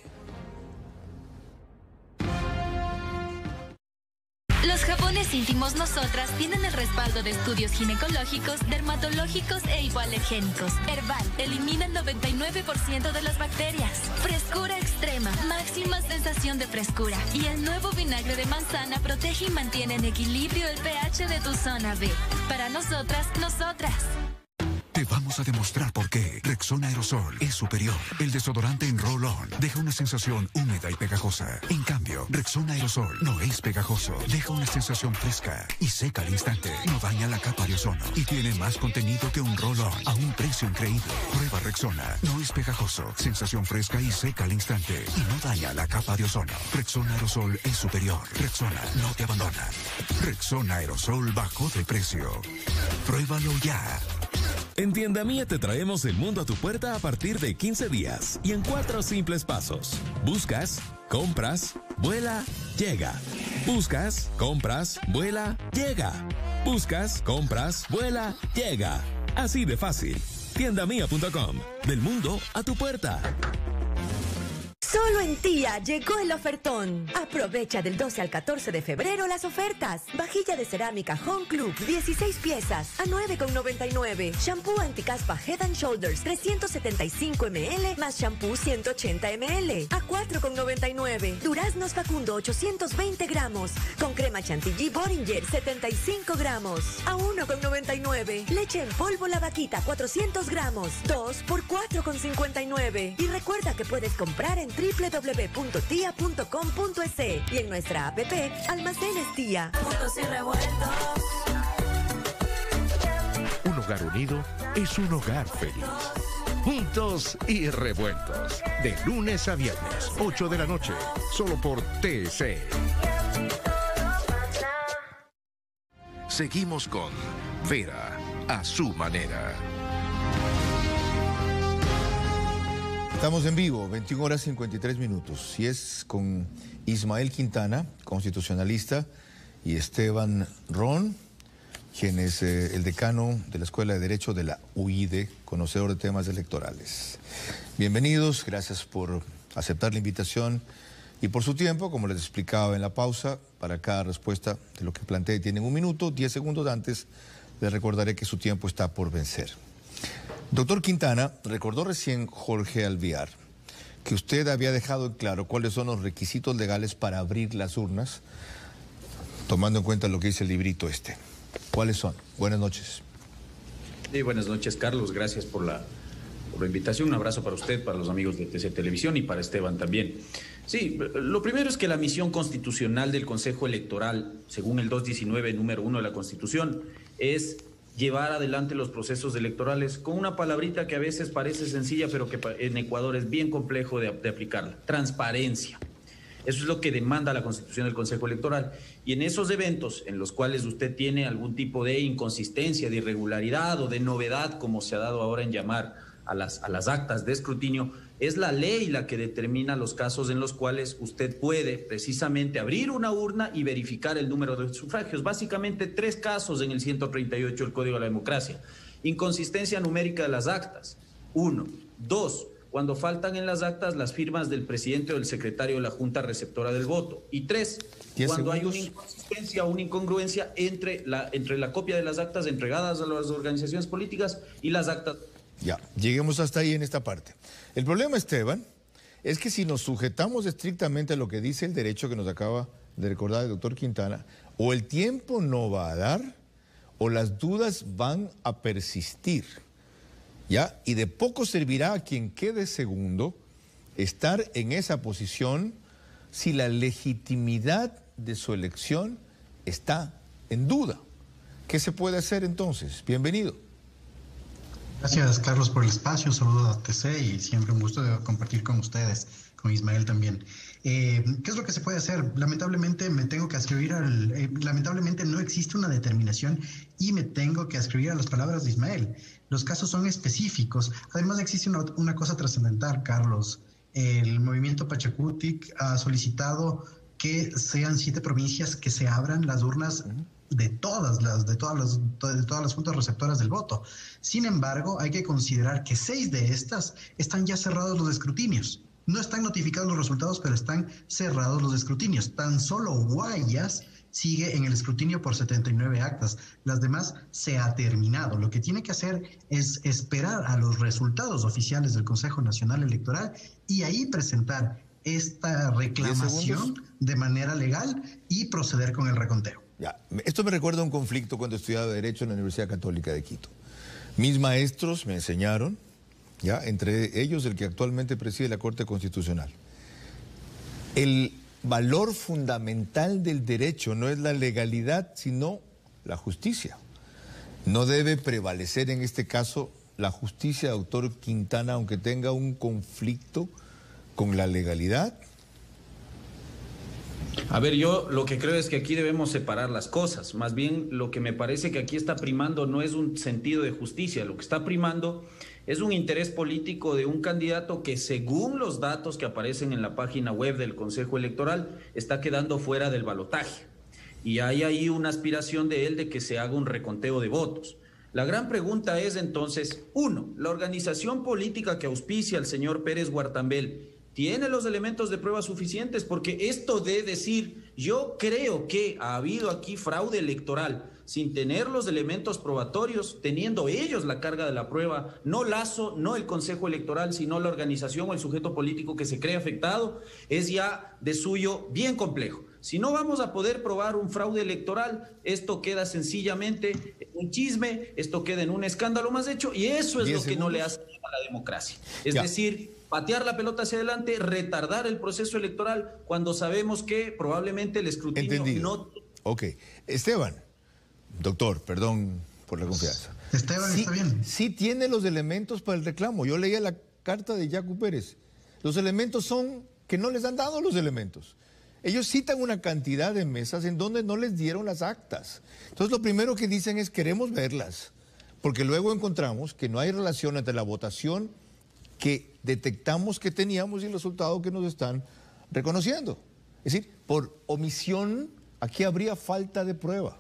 Los jabones íntimos Nosotras tienen el respaldo de estudios ginecológicos, dermatológicos e hipoalergénicos. Herbal elimina el 99% de las bacterias. Frescura extrema, máxima sensación de frescura. Y el nuevo vinagre de manzana protege y mantiene en equilibrio el pH de tu zona B. Para nosotras, nosotras. Te vamos a demostrar por qué Rexona Aerosol es superior. El desodorante en roll-on deja una sensación húmeda y pegajosa. En cambio, Rexona Aerosol no es pegajoso. Deja una sensación fresca y seca al instante. No daña la capa de ozono y tiene más contenido que un roll-on a un precio increíble. Prueba Rexona. No es pegajoso. Sensación fresca y seca al instante. Y no daña la capa de ozono. Rexona Aerosol es superior. Rexona no te abandona. Rexona Aerosol bajó de precio. Pruébalo ya. En Tienda Mía te traemos el mundo a tu puerta a partir de 15 días y en 4 simples pasos. Buscas, compras, vuela, llega. Buscas, compras, vuela, llega. Buscas, compras, vuela, llega. Así de fácil. Tiendamia.com. Del mundo a tu puerta. Solo en Tía llegó el ofertón. Aprovecha del 12 al 14 de febrero las ofertas. Vajilla de cerámica Home Club, 16 piezas a 9,99. Shampoo anticaspa Head and Shoulders, 375 ml más shampoo 180 ml a 4,99. Duraznos Facundo, 820 gramos. Con crema chantilly Boringer, 75 gramos a 1,99. Leche en polvo La Vaquita, 400 gramos, 2 por 4,59. Y recuerda que puedes comprar en www.tia.com.es y en nuestra app Almacenes Tía. Juntos y revueltos. Un hogar unido es un hogar feliz. Juntos y revueltos. De lunes a viernes, 8 de la noche. Solo por TC. Seguimos con Vera a su manera. Estamos en vivo, 21 horas 53 minutos. Y es con Ismael Quintana, constitucionalista, y Esteban Ron, quien es el decano de la Escuela de Derecho de la UIDE, conocedor de temas electorales. Bienvenidos, gracias por aceptar la invitación y por su tiempo. Como les explicaba en la pausa, para cada respuesta de lo que planteé tienen 1 minuto. 10 segundos antes les recordaré que su tiempo está por vencer. Doctor Quintana, recordó recién Jorge Alvear que usted había dejado en claro cuáles son los requisitos legales para abrir las urnas, tomando en cuenta lo que dice el librito este. ¿Cuáles son? Buenas noches. Sí, buenas noches, Carlos. Gracias por la invitación. Un abrazo para usted, para los amigos de TC Televisión y para Esteban también. Sí, lo primero es que la misión constitucional del Consejo Electoral, según el 219, número 1 de la Constitución, es llevar adelante los procesos electorales con una palabrita que a veces parece sencilla, pero que en Ecuador es bien complejo de aplicarla: transparencia. Eso es lo que demanda la Constitución del Consejo Electoral. Y en esos eventos en los cuales usted tiene algún tipo de inconsistencia, de irregularidad o de novedad, como se ha dado ahora en llamar a las actas de escrutinio, es la ley la que determina los casos en los cuales usted puede precisamente abrir una urna y verificar el número de sufragios. Básicamente 3 casos en el 138 del Código de la Democracia. Inconsistencia numérica de las actas, 1. 2. Cuando faltan en las actas las firmas del presidente o del secretario de la Junta Receptora del Voto. Y 3. Cuando hay una inconsistencia o una incongruencia entre la copia de las actas entregadas a las organizaciones políticas y las actas. Ya, lleguemos hasta ahí en esta parte. El problema, Esteban, es que si nos sujetamos estrictamente a lo que dice el derecho que nos acaba de recordar el doctor Quintana, o el tiempo no va a dar, o las dudas van a persistir, ¿ya? Y de poco servirá a quien quede segundo estar en esa posición si la legitimidad de su elección está en duda. ¿Qué se puede hacer entonces? Bienvenido. Gracias, Carlos, por el espacio. Saludos a TC y siempre un gusto de compartir con ustedes, con Ismael también. ¿Qué es lo que se puede hacer? Lamentablemente me tengo que adscribir lamentablemente no existe una determinación y me tengo que adscribir a las palabras de Ismael. Los casos son específicos. Además existe una cosa trascendental, Carlos. El movimiento Pachacutic ha solicitado que sean 7 provincias que se abran las urnas de todas las juntas receptoras del voto. Sin embargo, hay que considerar que 6 de estas están ya cerrados los escrutinios. No están notificados los resultados, pero están cerrados los escrutinios. Tan solo Guayas sigue en el escrutinio por 79 actas. Las demás se ha terminado. Lo que tiene que hacer es esperar a los resultados oficiales del Consejo Nacional Electoral y ahí presentar esta reclamación de manera legal y proceder con el reconteo. Ya. Esto me recuerda a un conflicto cuando estudiaba Derecho en la Universidad Católica de Quito. Mis maestros me enseñaron, ya, entre ellos el que actualmente preside la Corte Constitucional. El valor fundamental del derecho no es la legalidad, sino la justicia. No debe prevalecer en este caso la justicia, doctor Quintana, aunque tenga un conflicto con la legalidad. A ver, yo lo que creo es que aquí debemos separar las cosas. Más bien, lo que me parece que aquí está primando no es un sentido de justicia. Lo que está primando es un interés político de un candidato que, según los datos que aparecen en la página web del Consejo Electoral, está quedando fuera del balotaje. Y hay ahí una aspiración de él de que se haga un reconteo de votos. La gran pregunta es entonces, 1, la organización política que auspicia al señor Pérez Guartambel tiene los elementos de prueba suficientes, porque esto de decir, yo creo que ha habido aquí fraude electoral, sin tener los elementos probatorios, teniendo ellos la carga de la prueba, no Lasso, no el Consejo Electoral, sino la organización o el sujeto político que se cree afectado, es ya de suyo bien complejo. Si no vamos a poder probar un fraude electoral, esto queda sencillamente en un chisme, esto queda en un escándalo más hecho, y eso es lo que no le hace a la democracia. Es decir, patear la pelota hacia adelante, retardar el proceso electoral, cuando sabemos que probablemente el escrutinio no... Ok. Esteban, doctor, perdón por la confianza. Esteban, está bien. Sí tiene los elementos para el reclamo. Yo leía la carta de Yacu Pérez. Los elementos son que no les han dado los elementos. Ellos citan una cantidad de mesas en donde no les dieron las actas. Entonces lo primero que dicen es queremos verlas, porque luego encontramos que no hay relación entre la votación que detectamos que teníamos y el resultado que nos están reconociendo. Es decir, por omisión aquí habría falta de prueba.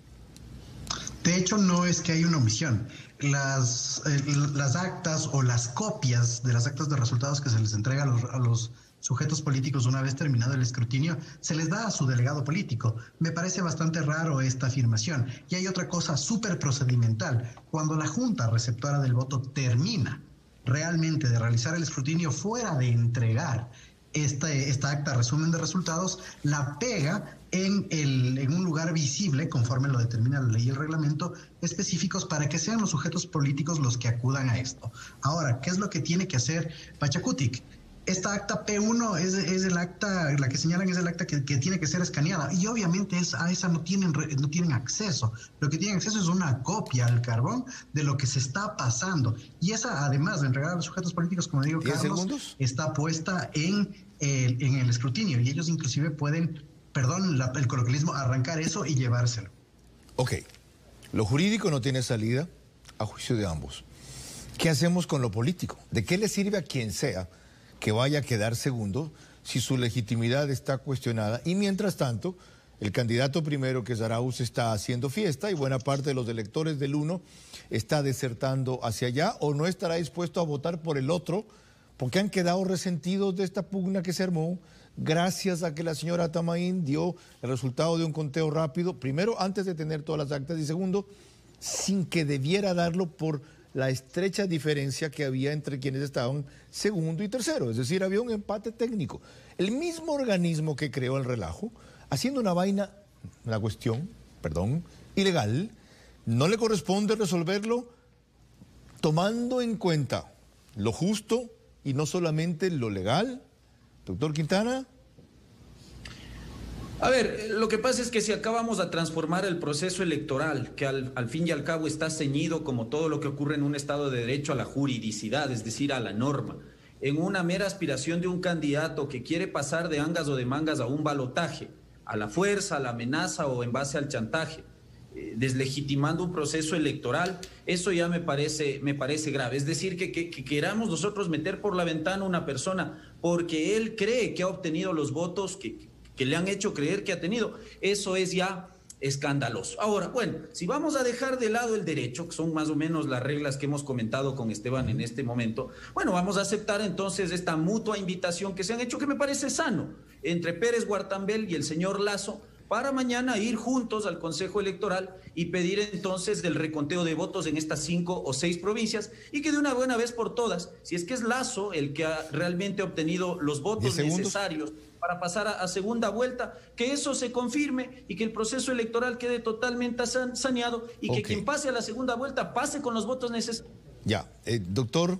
De hecho, no es que hay una omisión. Las actas o las copias de las actas de resultados que se les entrega a los sujetos políticos una vez terminado el escrutinio, se les da a su delegado político. Me parece bastante raro esta afirmación. Y hay otra cosa súper procedimental. Cuando la junta receptora del voto termina realmente de realizar el escrutinio fuera de entregar esta acta resumen de resultados, la pega en un lugar visible, conforme lo determina la ley y el reglamento, específicos para que sean los sujetos políticos los que acudan a esto. Ahora, ¿qué es lo que tiene que hacer Pachacutic? Esta acta P1 es el acta, la que señalan es el acta que tiene que ser escaneada, y obviamente a esa no tienen acceso. Lo que tienen acceso es una copia al carbón de lo que se está pasando, y esa, además de entregar a los sujetos políticos, como digo, Carlos, está puesta en el escrutinio, y ellos inclusive pueden, el coloquialismo, arrancar eso y llevárselo. Ok, lo jurídico no tiene salida a juicio de ambos. ¿Qué hacemos con lo político? ¿De qué le sirve a quien sea que vaya a quedar segundo si su legitimidad está cuestionada? Y mientras tanto, el candidato primero, que es Arauz, está haciendo fiesta y buena parte de los electores del uno está desertando hacia allá o no estará dispuesto a votar por el otro porque han quedado resentidos de esta pugna que se armó gracias a que la señora Tamaín dio el resultado de un conteo rápido, primero antes de tener todas las actas y segundo, sin que debiera darlo por la estrecha diferencia que había entre quienes estaban segundo y tercero. Es decir, había un empate técnico. El mismo organismo que creó el relajo, haciendo una cuestión, ilegal, no le corresponde resolverlo tomando en cuenta lo justo y no solamente lo legal. Doctor Quintana. A ver, lo que pasa es que si acabamos a transformar el proceso electoral, que al fin y al cabo está ceñido, como todo lo que ocurre en un Estado de Derecho, a la juridicidad, es decir, a la norma, en una mera aspiración de un candidato que quiere pasar de angas o de mangas a un balotaje, a la fuerza, a la amenaza o en base al chantaje, deslegitimando un proceso electoral, eso ya me parece grave. Es decir, que queramos nosotros meter por la ventana a una persona porque él cree que ha obtenido los votos que le han hecho creer que ha tenido, eso es ya escandaloso. Ahora, bueno, si vamos a dejar de lado el derecho, que son más o menos las reglas que hemos comentado con Esteban en este momento, bueno, vamos a aceptar entonces esta mutua invitación que se han hecho, que me parece sano, entre Pérez Guartambel y el señor Lasso, para mañana ir juntos al Consejo Electoral y pedir entonces del reconteo de votos en estas 5 o 6 provincias, y que de una buena vez por todas, si es que es Lasso el que ha realmente obtenido los votos necesarios para pasar a segunda vuelta, que eso se confirme y que el proceso electoral quede totalmente saneado y que quien pase a la segunda vuelta pase con los votos necesarios. Ya, doctor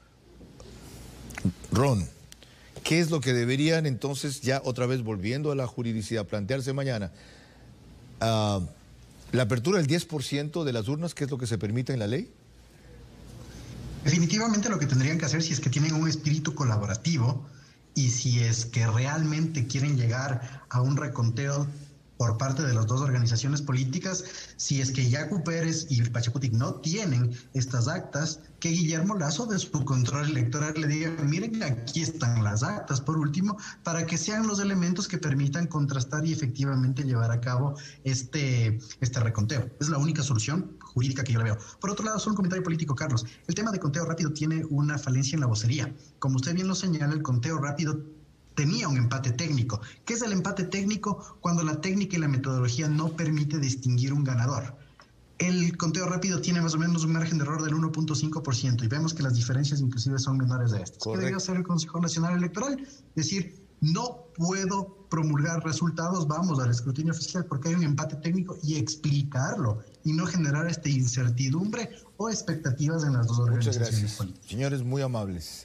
Ron, ¿qué es lo que deberían entonces, ya otra vez volviendo a la juridicidad, plantearse mañana? La apertura del 10% de las urnas, ¿qué es lo que se permite en la ley? Definitivamente lo que tendrían que hacer, si es que tienen un espíritu colaborativo y si es que realmente quieren llegar a un reconteo por parte de las dos organizaciones políticas, si es que Yacu Pérez y Pachacutic no tienen estas actas, que Guillermo Lasso de su control electoral le diga, miren, aquí están las actas, por último, para que sean los elementos que permitan contrastar y efectivamente llevar a cabo este reconteo. Es la única solución. jurídica que yo la veo. Por otro lado, solo un comentario político, Carlos. El tema de conteo rápido tiene una falencia en la vocería. Como usted bien lo señala, el conteo rápido tenía un empate técnico. ¿Qué es el empate técnico? Cuando la técnica y la metodología no permite distinguir un ganador. El conteo rápido tiene más o menos un margen de error del 1.5% y vemos que las diferencias inclusive son menores de estas. ¿Qué debió hacer el Consejo Nacional Electoral? Decir, no puedo promulgar resultados, vamos al escrutinio oficial porque hay un empate técnico y explicarlo y no generar esta incertidumbre o expectativas en las dos organizaciones políticas. Señores, muy amables.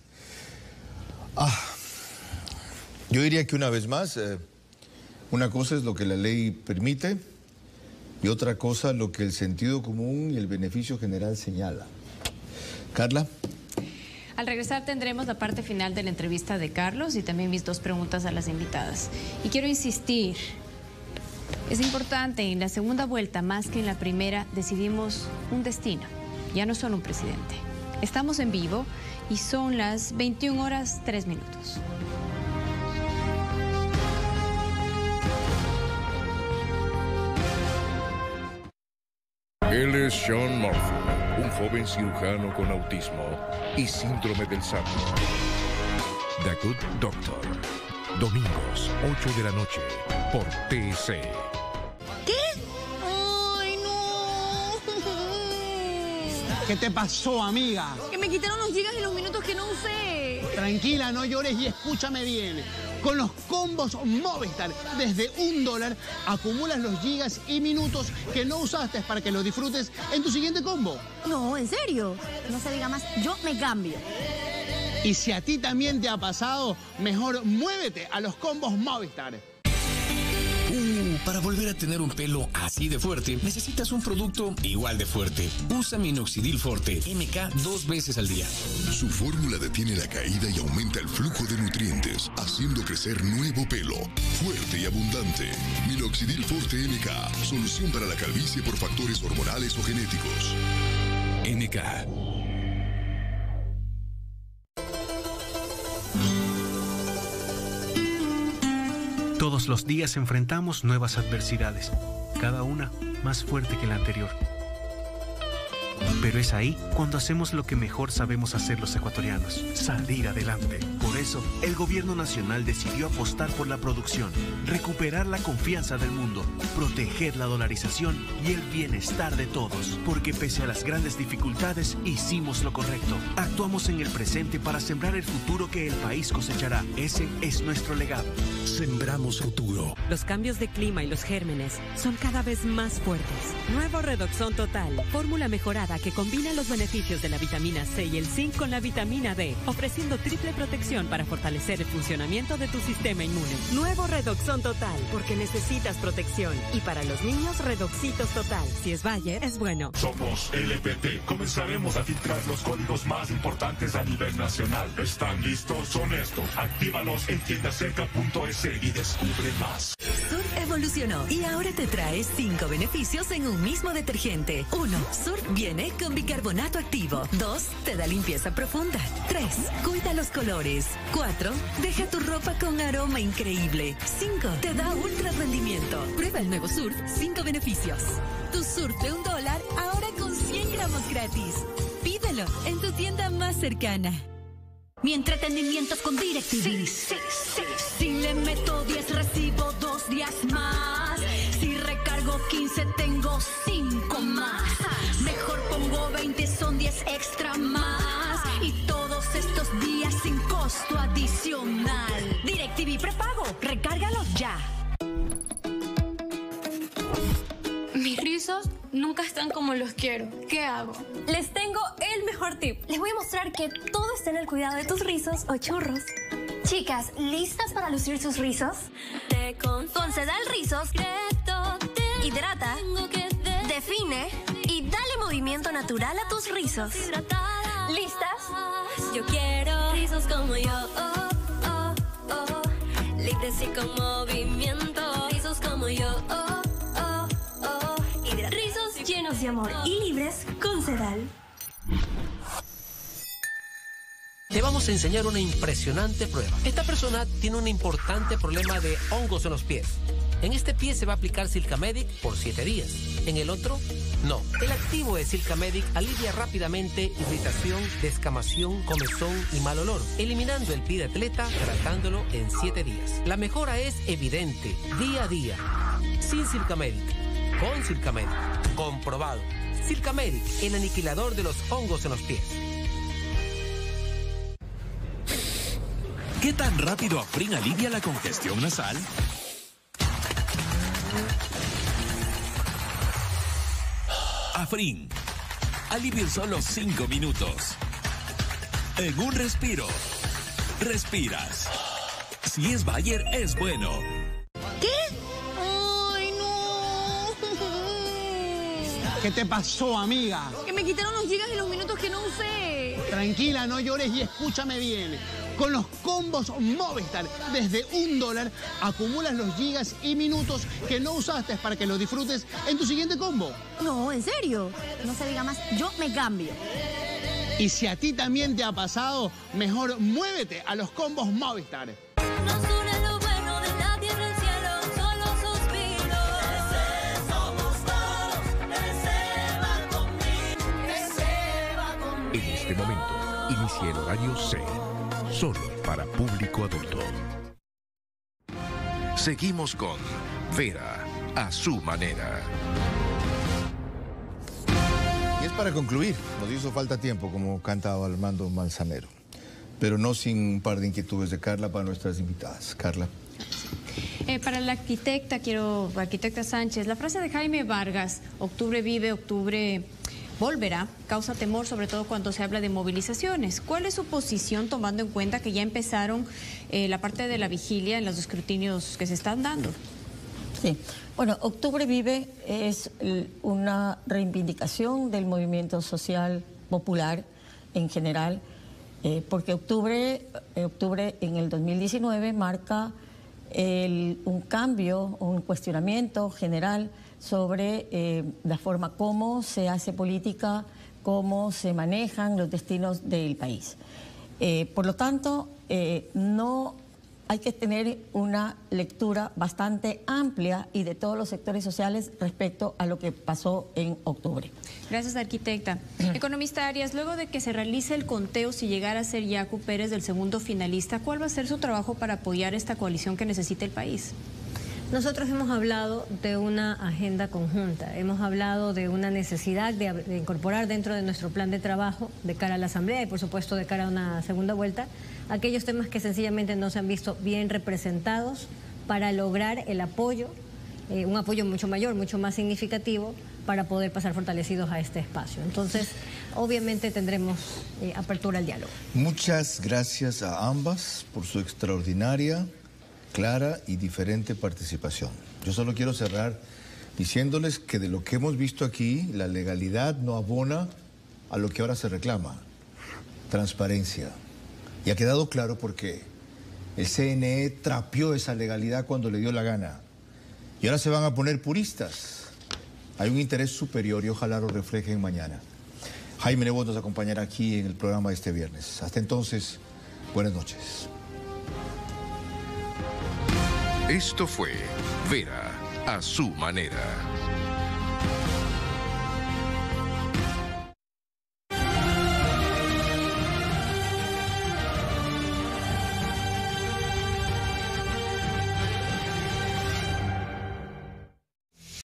Yo diría que una vez más, una cosa es lo que la ley permite y otra cosa lo que el sentido común y el beneficio general señala. Carla. Al regresar tendremos la parte final de la entrevista de Carlos y también mis 2 preguntas a las invitadas. Y quiero insistir, es importante, en la segunda vuelta, más que en la primera, decidimos un destino, ya no solo un presidente. Estamos en vivo y son las 21:03. Él es Sean Murphy, un joven cirujano con autismo y síndrome del SARS. The Good Doctor. Domingos, 8 de la noche, por TC. ¿Qué? ¡Ay, no! ¿Qué te pasó, amiga? Que me quitaron los gigas y los minutos que no usé. Tranquila, no llores y escúchame bien. Con los combos Movistar, desde $1, acumulas los gigas y minutos que no usaste para que los disfrutes en tu siguiente combo. No, en serio. No se diga más, yo me cambio. Y si a ti también te ha pasado, mejor muévete a los combos Movistar. Para volver a tener un pelo así de fuerte, necesitas un producto igual de fuerte. Usa Minoxidil Forte MK 2 veces al día. Su fórmula detiene la caída y aumenta el flujo de nutrientes, haciendo crecer nuevo pelo, fuerte y abundante. Minoxidil Forte MK, solución para la calvicie por factores hormonales o genéticos. MK. Todos los días enfrentamos nuevas adversidades, cada una más fuerte que la anterior. Pero es ahí cuando hacemos lo que mejor sabemos hacer los ecuatorianos, salir adelante. Por eso, el gobierno nacional decidió apostar por la producción, recuperar la confianza del mundo, proteger la dolarización y el bienestar de todos. Porque pese a las grandes dificultades, hicimos lo correcto. Actuamos en el presente para sembrar el futuro que el país cosechará. Ese es nuestro legado. Sembramos futuro. Los cambios de clima y los gérmenes son cada vez más fuertes. Nuevo Redoxon Total, fórmula mejorada que combina los beneficios de la vitamina C y el zinc con la vitamina D, ofreciendo triple protección para fortalecer el funcionamiento de tu sistema inmune. Nuevo Redoxon Total, porque necesitas protección. Y para los niños, Redoxitos Total. Si es Bayer, es bueno. Somos LPT. Comenzaremos a filtrar los códigos más importantes a nivel nacional. ¿Están listos? Son estos. Actívalos en tiendacerca.es y descubre más. Surf evolucionó y ahora te trae 5 beneficios en un mismo detergente. 1. Surf viene con bicarbonato activo. 2. Te da limpieza profunda. 3. Cuida los colores. 4. Deja tu ropa con aroma increíble. 5. Te da ultra rendimiento. Prueba el nuevo Surf, 5 beneficios. Tu Surf de $1 ahora con 100 gramos gratis. Pídelo en tu tienda más cercana. Mi entretenimiento es con DirecTV. Si le meto 10 recibo 2 días más. Si recargo 15 tengo 5 más. Mejor pongo 20 son 10 extra más. Y todos estos días sin costo adicional. DirecTV prepago, recárgalo ya. Mis rizos nunca están como los quiero. ¿Qué hago? Les tengo el mejor tip. Les voy a mostrar que todo está en el cuidado de tus rizos o churros. Chicas, ¿listas para lucir sus rizos? Con Sedal Rizos, hidrata, define y dale movimiento natural a tus rizos. ¿Listas? Yo quiero rizos como yo, libres y con movimiento. Rizos como yo, rizos llenos de amor y libres con Sedal. Te vamos a enseñar una impresionante prueba. Esta persona tiene un importante problema de hongos en los pies. En este pie se va a aplicar Silcamedic por 7 días. en el otro, no. El activo de Silcamedic alivia rápidamente irritación, descamación, comezón y mal olor, eliminando el pie de atleta, tratándolo en 7 días. La mejora es evidente, día a día. Sin Silcamedic, con Silcamedic, comprobado. Silcamedic, el aniquilador de los hongos en los pies. ¿Qué tan rápido Afrin alivia la congestión nasal? Afrin. Alivio en solo 5 minutos. En un respiro. Respiras. Si es Bayer, es bueno. ¿Qué? ¡Ay, no! ¿Qué te pasó, amiga? Que me quitaron los gigas y los minutos que no usé. Tranquila, no llores y escúchame bien. Con los combos Movistar, desde $1, acumulas los gigas y minutos que no usaste para que los disfrutes en tu siguiente combo. No, en serio. No se diga más, yo me cambio. Y si a ti también te ha pasado, mejor muévete a los combos Movistar. Nos une lo bueno de la tierra al cielo, solo suspiros. Ese somos todos, ese va conmigo, ese va conmigo. En este momento, inicia el horario C, solo para público adulto. Seguimos con Vera, a su manera. Y es para concluir, nos hizo falta tiempo, como cantaba Armando Manzanero, pero no sin un par de inquietudes de Carla para nuestras invitadas. Carla. Para la arquitecta Sánchez, la frase de Jaime Vargas, octubre vive, octubre volverá, causa temor, sobre todo cuando se habla de movilizaciones. ¿Cuál es su posición tomando en cuenta que ya empezaron la parte de la vigilia en los escrutinios que se están dando? Sí, bueno, Octubre Vive es una reivindicación del movimiento social popular en general, porque octubre en el 2019 marca un cambio, un cuestionamiento general sobre la forma como se hace política, cómo se manejan los destinos del país. Por lo tanto, no hay que tener una lectura bastante amplia y de todos los sectores sociales respecto a lo que pasó en octubre. Gracias, arquitecta. Economista Arias, luego de que se realice el conteo, si llegara a ser Yacu Pérez del segundo finalista, ¿cuál va a ser su trabajo para apoyar esta coalición que necesita el país? Nosotros hemos hablado de una agenda conjunta, hemos hablado de una necesidad de incorporar dentro de nuestro plan de trabajo de cara a la Asamblea y por supuesto de cara a una segunda vuelta, aquellos temas que sencillamente no se han visto bien representados para lograr el apoyo, un apoyo mucho mayor, mucho más significativo para poder pasar fortalecidos a este espacio. Entonces, obviamente tendremos apertura al diálogo. Muchas gracias a ambas por su extraordinaria, clara y diferente participación. Yo solo quiero cerrar diciéndoles que de lo que hemos visto aquí, la legalidad no abona a lo que ahora se reclama, transparencia. Y ha quedado claro porque el CNE trapió esa legalidad cuando le dio la gana. Y ahora se van a poner puristas. Hay un interés superior y ojalá lo reflejen mañana. Jaime Nebot nos acompañará aquí en el programa de este viernes. Hasta entonces, buenas noches. Esto fue Vera, a su manera.